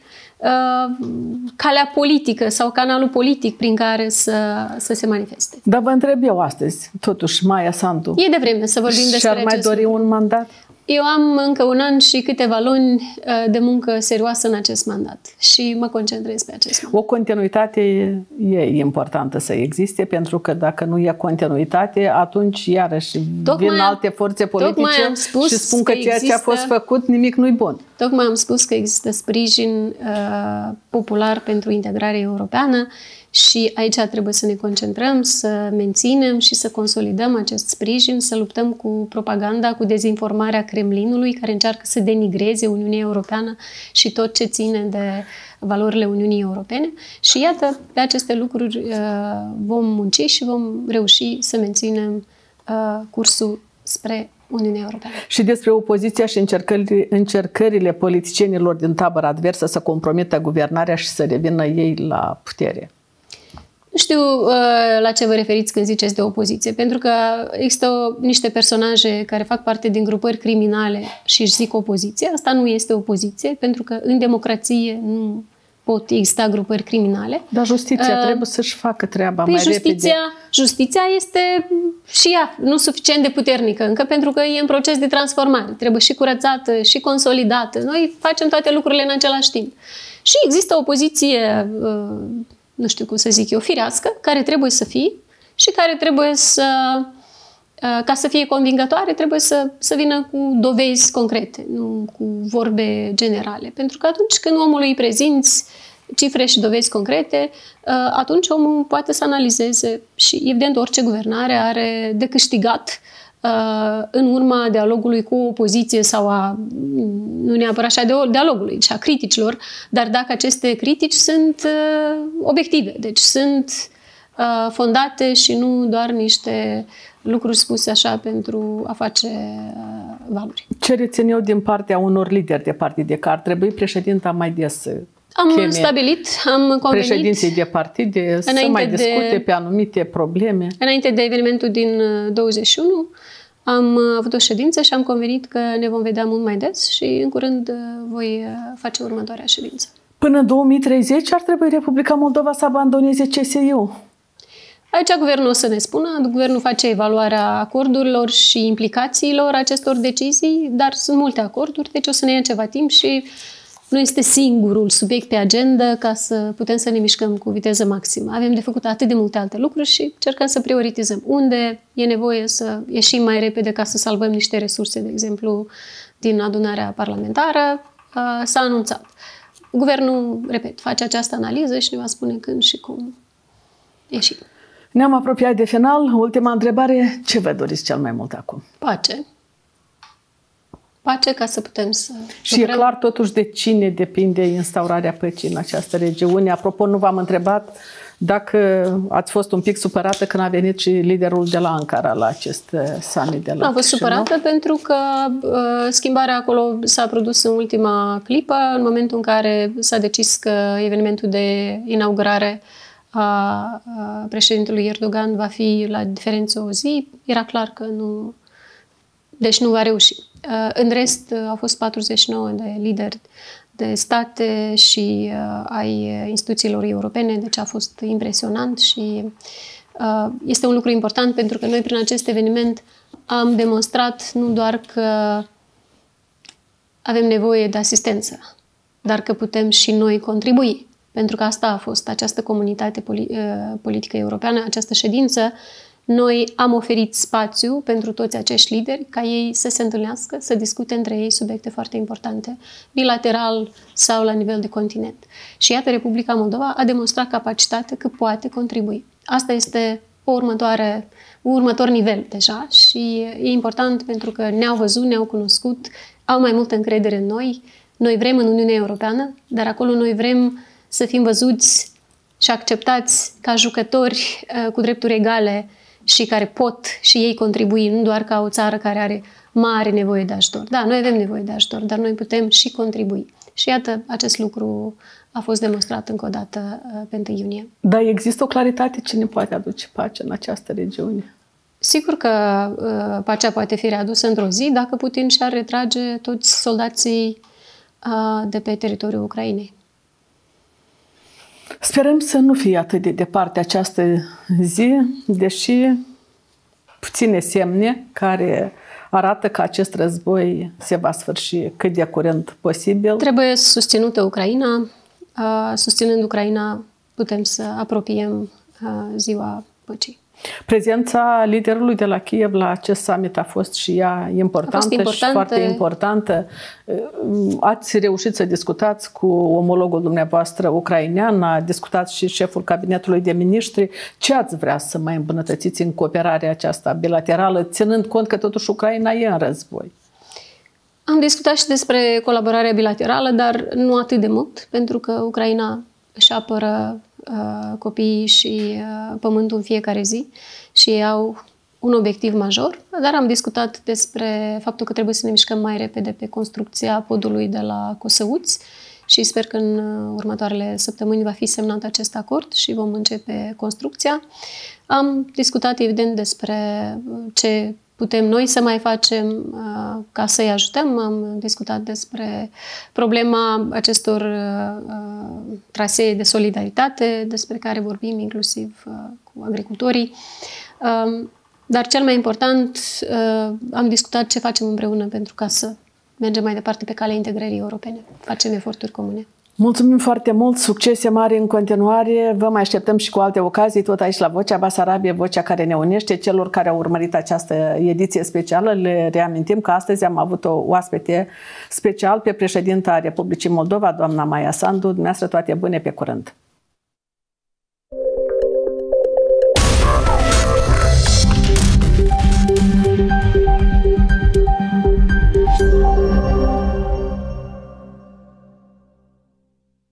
calea politică sau canalul politic prin care să se manifeste. Dar vă întreb eu astăzi, totuși, Maia Sandu. E devreme să vorbim despre și-ar mai dori un mandat? Eu am încă un an și câteva luni de muncă serioasă în acest mandat și mă concentrez pe acest mandat. O continuitate e importantă să existe, pentru că dacă nu e continuitate, atunci iarăși vin alte forțe politice și spun că ceea ce a fost făcut, nimic nu-i bun. Tocmai am spus că există sprijin popular pentru integrarea europeană și aici trebuie să ne concentrăm, să menținem și să consolidăm acest sprijin, să luptăm cu propaganda, cu dezinformarea Kremlinului, care încearcă să denigreze Uniunea Europeană și tot ce ține de valorile Uniunii Europene. Și iată, pe aceste lucruri vom munci și vom reuși să menținem cursul spre Uniunea Europeană. Și despre opoziția și încercările politicienilor din tabăra adversă să compromită guvernarea și să revină ei la putere. Nu știu la ce vă referiți când ziceți de opoziție, pentru că există niște personaje care fac parte din grupări criminale și își zic opoziție. Asta nu este opoziție, pentru că în democrație nu pot exista grupări criminale. Dar justiția trebuie să-și facă treaba mai repede. Justiția este și ea nu suficient de puternică încă, pentru că e în proces de transformare. Trebuie și curățată, și consolidată. Noi facem toate lucrurile în același timp. Și există o poziție, nu știu cum să zic eu, firească, care trebuie să fie și care trebuie să, ca să fie convingătoare, trebuie să vină cu dovezi concrete, nu cu vorbe generale. Pentru că atunci când omului îi prezinți cifre și dovezi concrete, atunci omul poate să analizeze și, evident, orice guvernare are de câștigat în urma dialogului cu opoziție sau nu neapărat așa dialogului, ci a criticilor, dar dacă aceste critici sunt obiective, deci sunt fondate și nu doar niște lucruri spuse așa pentru a face valori. Ce rețin eu din partea unor lideri de partide, că ar trebui președinta mai des să am stabilit, am convenit președinții de partide să mai discute pe anumite probleme. Înainte de evenimentul din 21 am avut o ședință și am convenit că ne vom vedea mult mai des și în curând voi face următoarea ședință. Până în 2030 ar trebui Republica Moldova să abandoneze CSU. Aici guvernul o să ne spună, guvernul face evaluarea acordurilor și implicațiilor acestor decizii, dar sunt multe acorduri, deci o să ne ia ceva timp și nu este singurul subiect pe agenda ca să putem să ne mișcăm cu viteză maximă. Avem de făcut atât de multe alte lucruri și încercăm să prioritizăm. Unde e nevoie să ieșim mai repede ca să salvăm niște resurse, de exemplu, din adunarea parlamentară, s-a anunțat. Guvernul, repet, face această analiză și ne va spune când și cum ieșim. Ne-am apropiat de final. Ultima întrebare. Ce vă doriți cel mai mult acum? Pace. Pace ca să putem să... Și e clar totuși de cine depinde instaurarea păcii în această regiune. Apropo, nu v-am întrebat dacă ați fost un pic supărată când a venit și liderul de la Ankara la acest summit de la Am fost supărată pentru că schimbarea acolo s-a produs în ultima clipă, în momentul în care s-a decis că evenimentul de inaugurare a președintelui Erdogan va fi la diferență o zi. Era clar că nu... Deci nu va reuși. În rest, au fost 49 de lideri de state și ai instituțiilor europene, deci a fost impresionant și este un lucru important pentru că noi prin acest eveniment am demonstrat nu doar că avem nevoie de asistență, dar că putem și noi contribui. Pentru că asta a fost această comunitate politică europeană, această ședință. Noi am oferit spațiu pentru toți acești lideri ca ei să se întâlnească, să discute între ei subiecte foarte importante, bilateral sau la nivel de continent. Și iată, Republica Moldova a demonstrat capacitate că poate contribui. Asta este următor nivel deja și e important pentru că ne-au văzut, ne-au cunoscut, au mai multă încredere în noi. Noi vrem în Uniunea Europeană, dar acolo noi vrem să fim văzuți și acceptați ca jucători cu drepturi egale și care pot și ei contribui, nu doar ca o țară care are mare nevoie de ajutor. Da, noi avem nevoie de ajutor, dar noi putem și contribui. Și iată, acest lucru a fost demonstrat încă o dată pe 1 iunie. Dar există o claritate cine poate aduce pace în această regiune? Sigur că pacea poate fi readusă într-o zi dacă Putin și-ar retrage toți soldații de pe teritoriul Ucrainei. Sperăm să nu fie atât de departe această zi, deși puține semne care arată că acest război se va sfârși cât de curând posibil. Trebuie susținută Ucraina. Susținând Ucraina putem să apropiem ziua păcii. Prezența liderului de la Kiev la acest summit a fost și ea importantă și foarte importantă. Ați reușit să discutați cu omologul dumneavoastră ucrainean, a discutat și șeful cabinetului de miniștri. Ce ați vrea să mai îmbunătățiți în cooperarea aceasta bilaterală, ținând cont că totuși Ucraina e în război? Am discutat și despre colaborarea bilaterală, dar nu atât de mult, pentru că Ucraina își apără copiii și pământul în fiecare zi și ei au un obiectiv major, dar am discutat despre faptul că trebuie să ne mișcăm mai repede pe construcția podului de la Cosăuți și sper că în următoarele săptămâni va fi semnat acest acord și vom începe construcția. Am discutat evident despre ce putem noi să mai facem ca să-i ajutăm. Am discutat despre problema acestor trasee de solidaritate, despre care vorbim inclusiv cu agricultorii. Dar cel mai important, am discutat ce facem împreună pentru ca să mergem mai departe pe calea integrării europene. Facem eforturi comune. Mulțumim foarte mult, succese mari în continuare. Vă mai așteptăm și cu alte ocazii, tot aici la Vocea Basarabie, vocea care ne unește. Celor care au urmărit această ediție specială, le reamintim că astăzi am avut o oaspete special pe președinta Republicii Moldova, doamna Maia Sandu. Dumneavoastră toate bune, pe curând!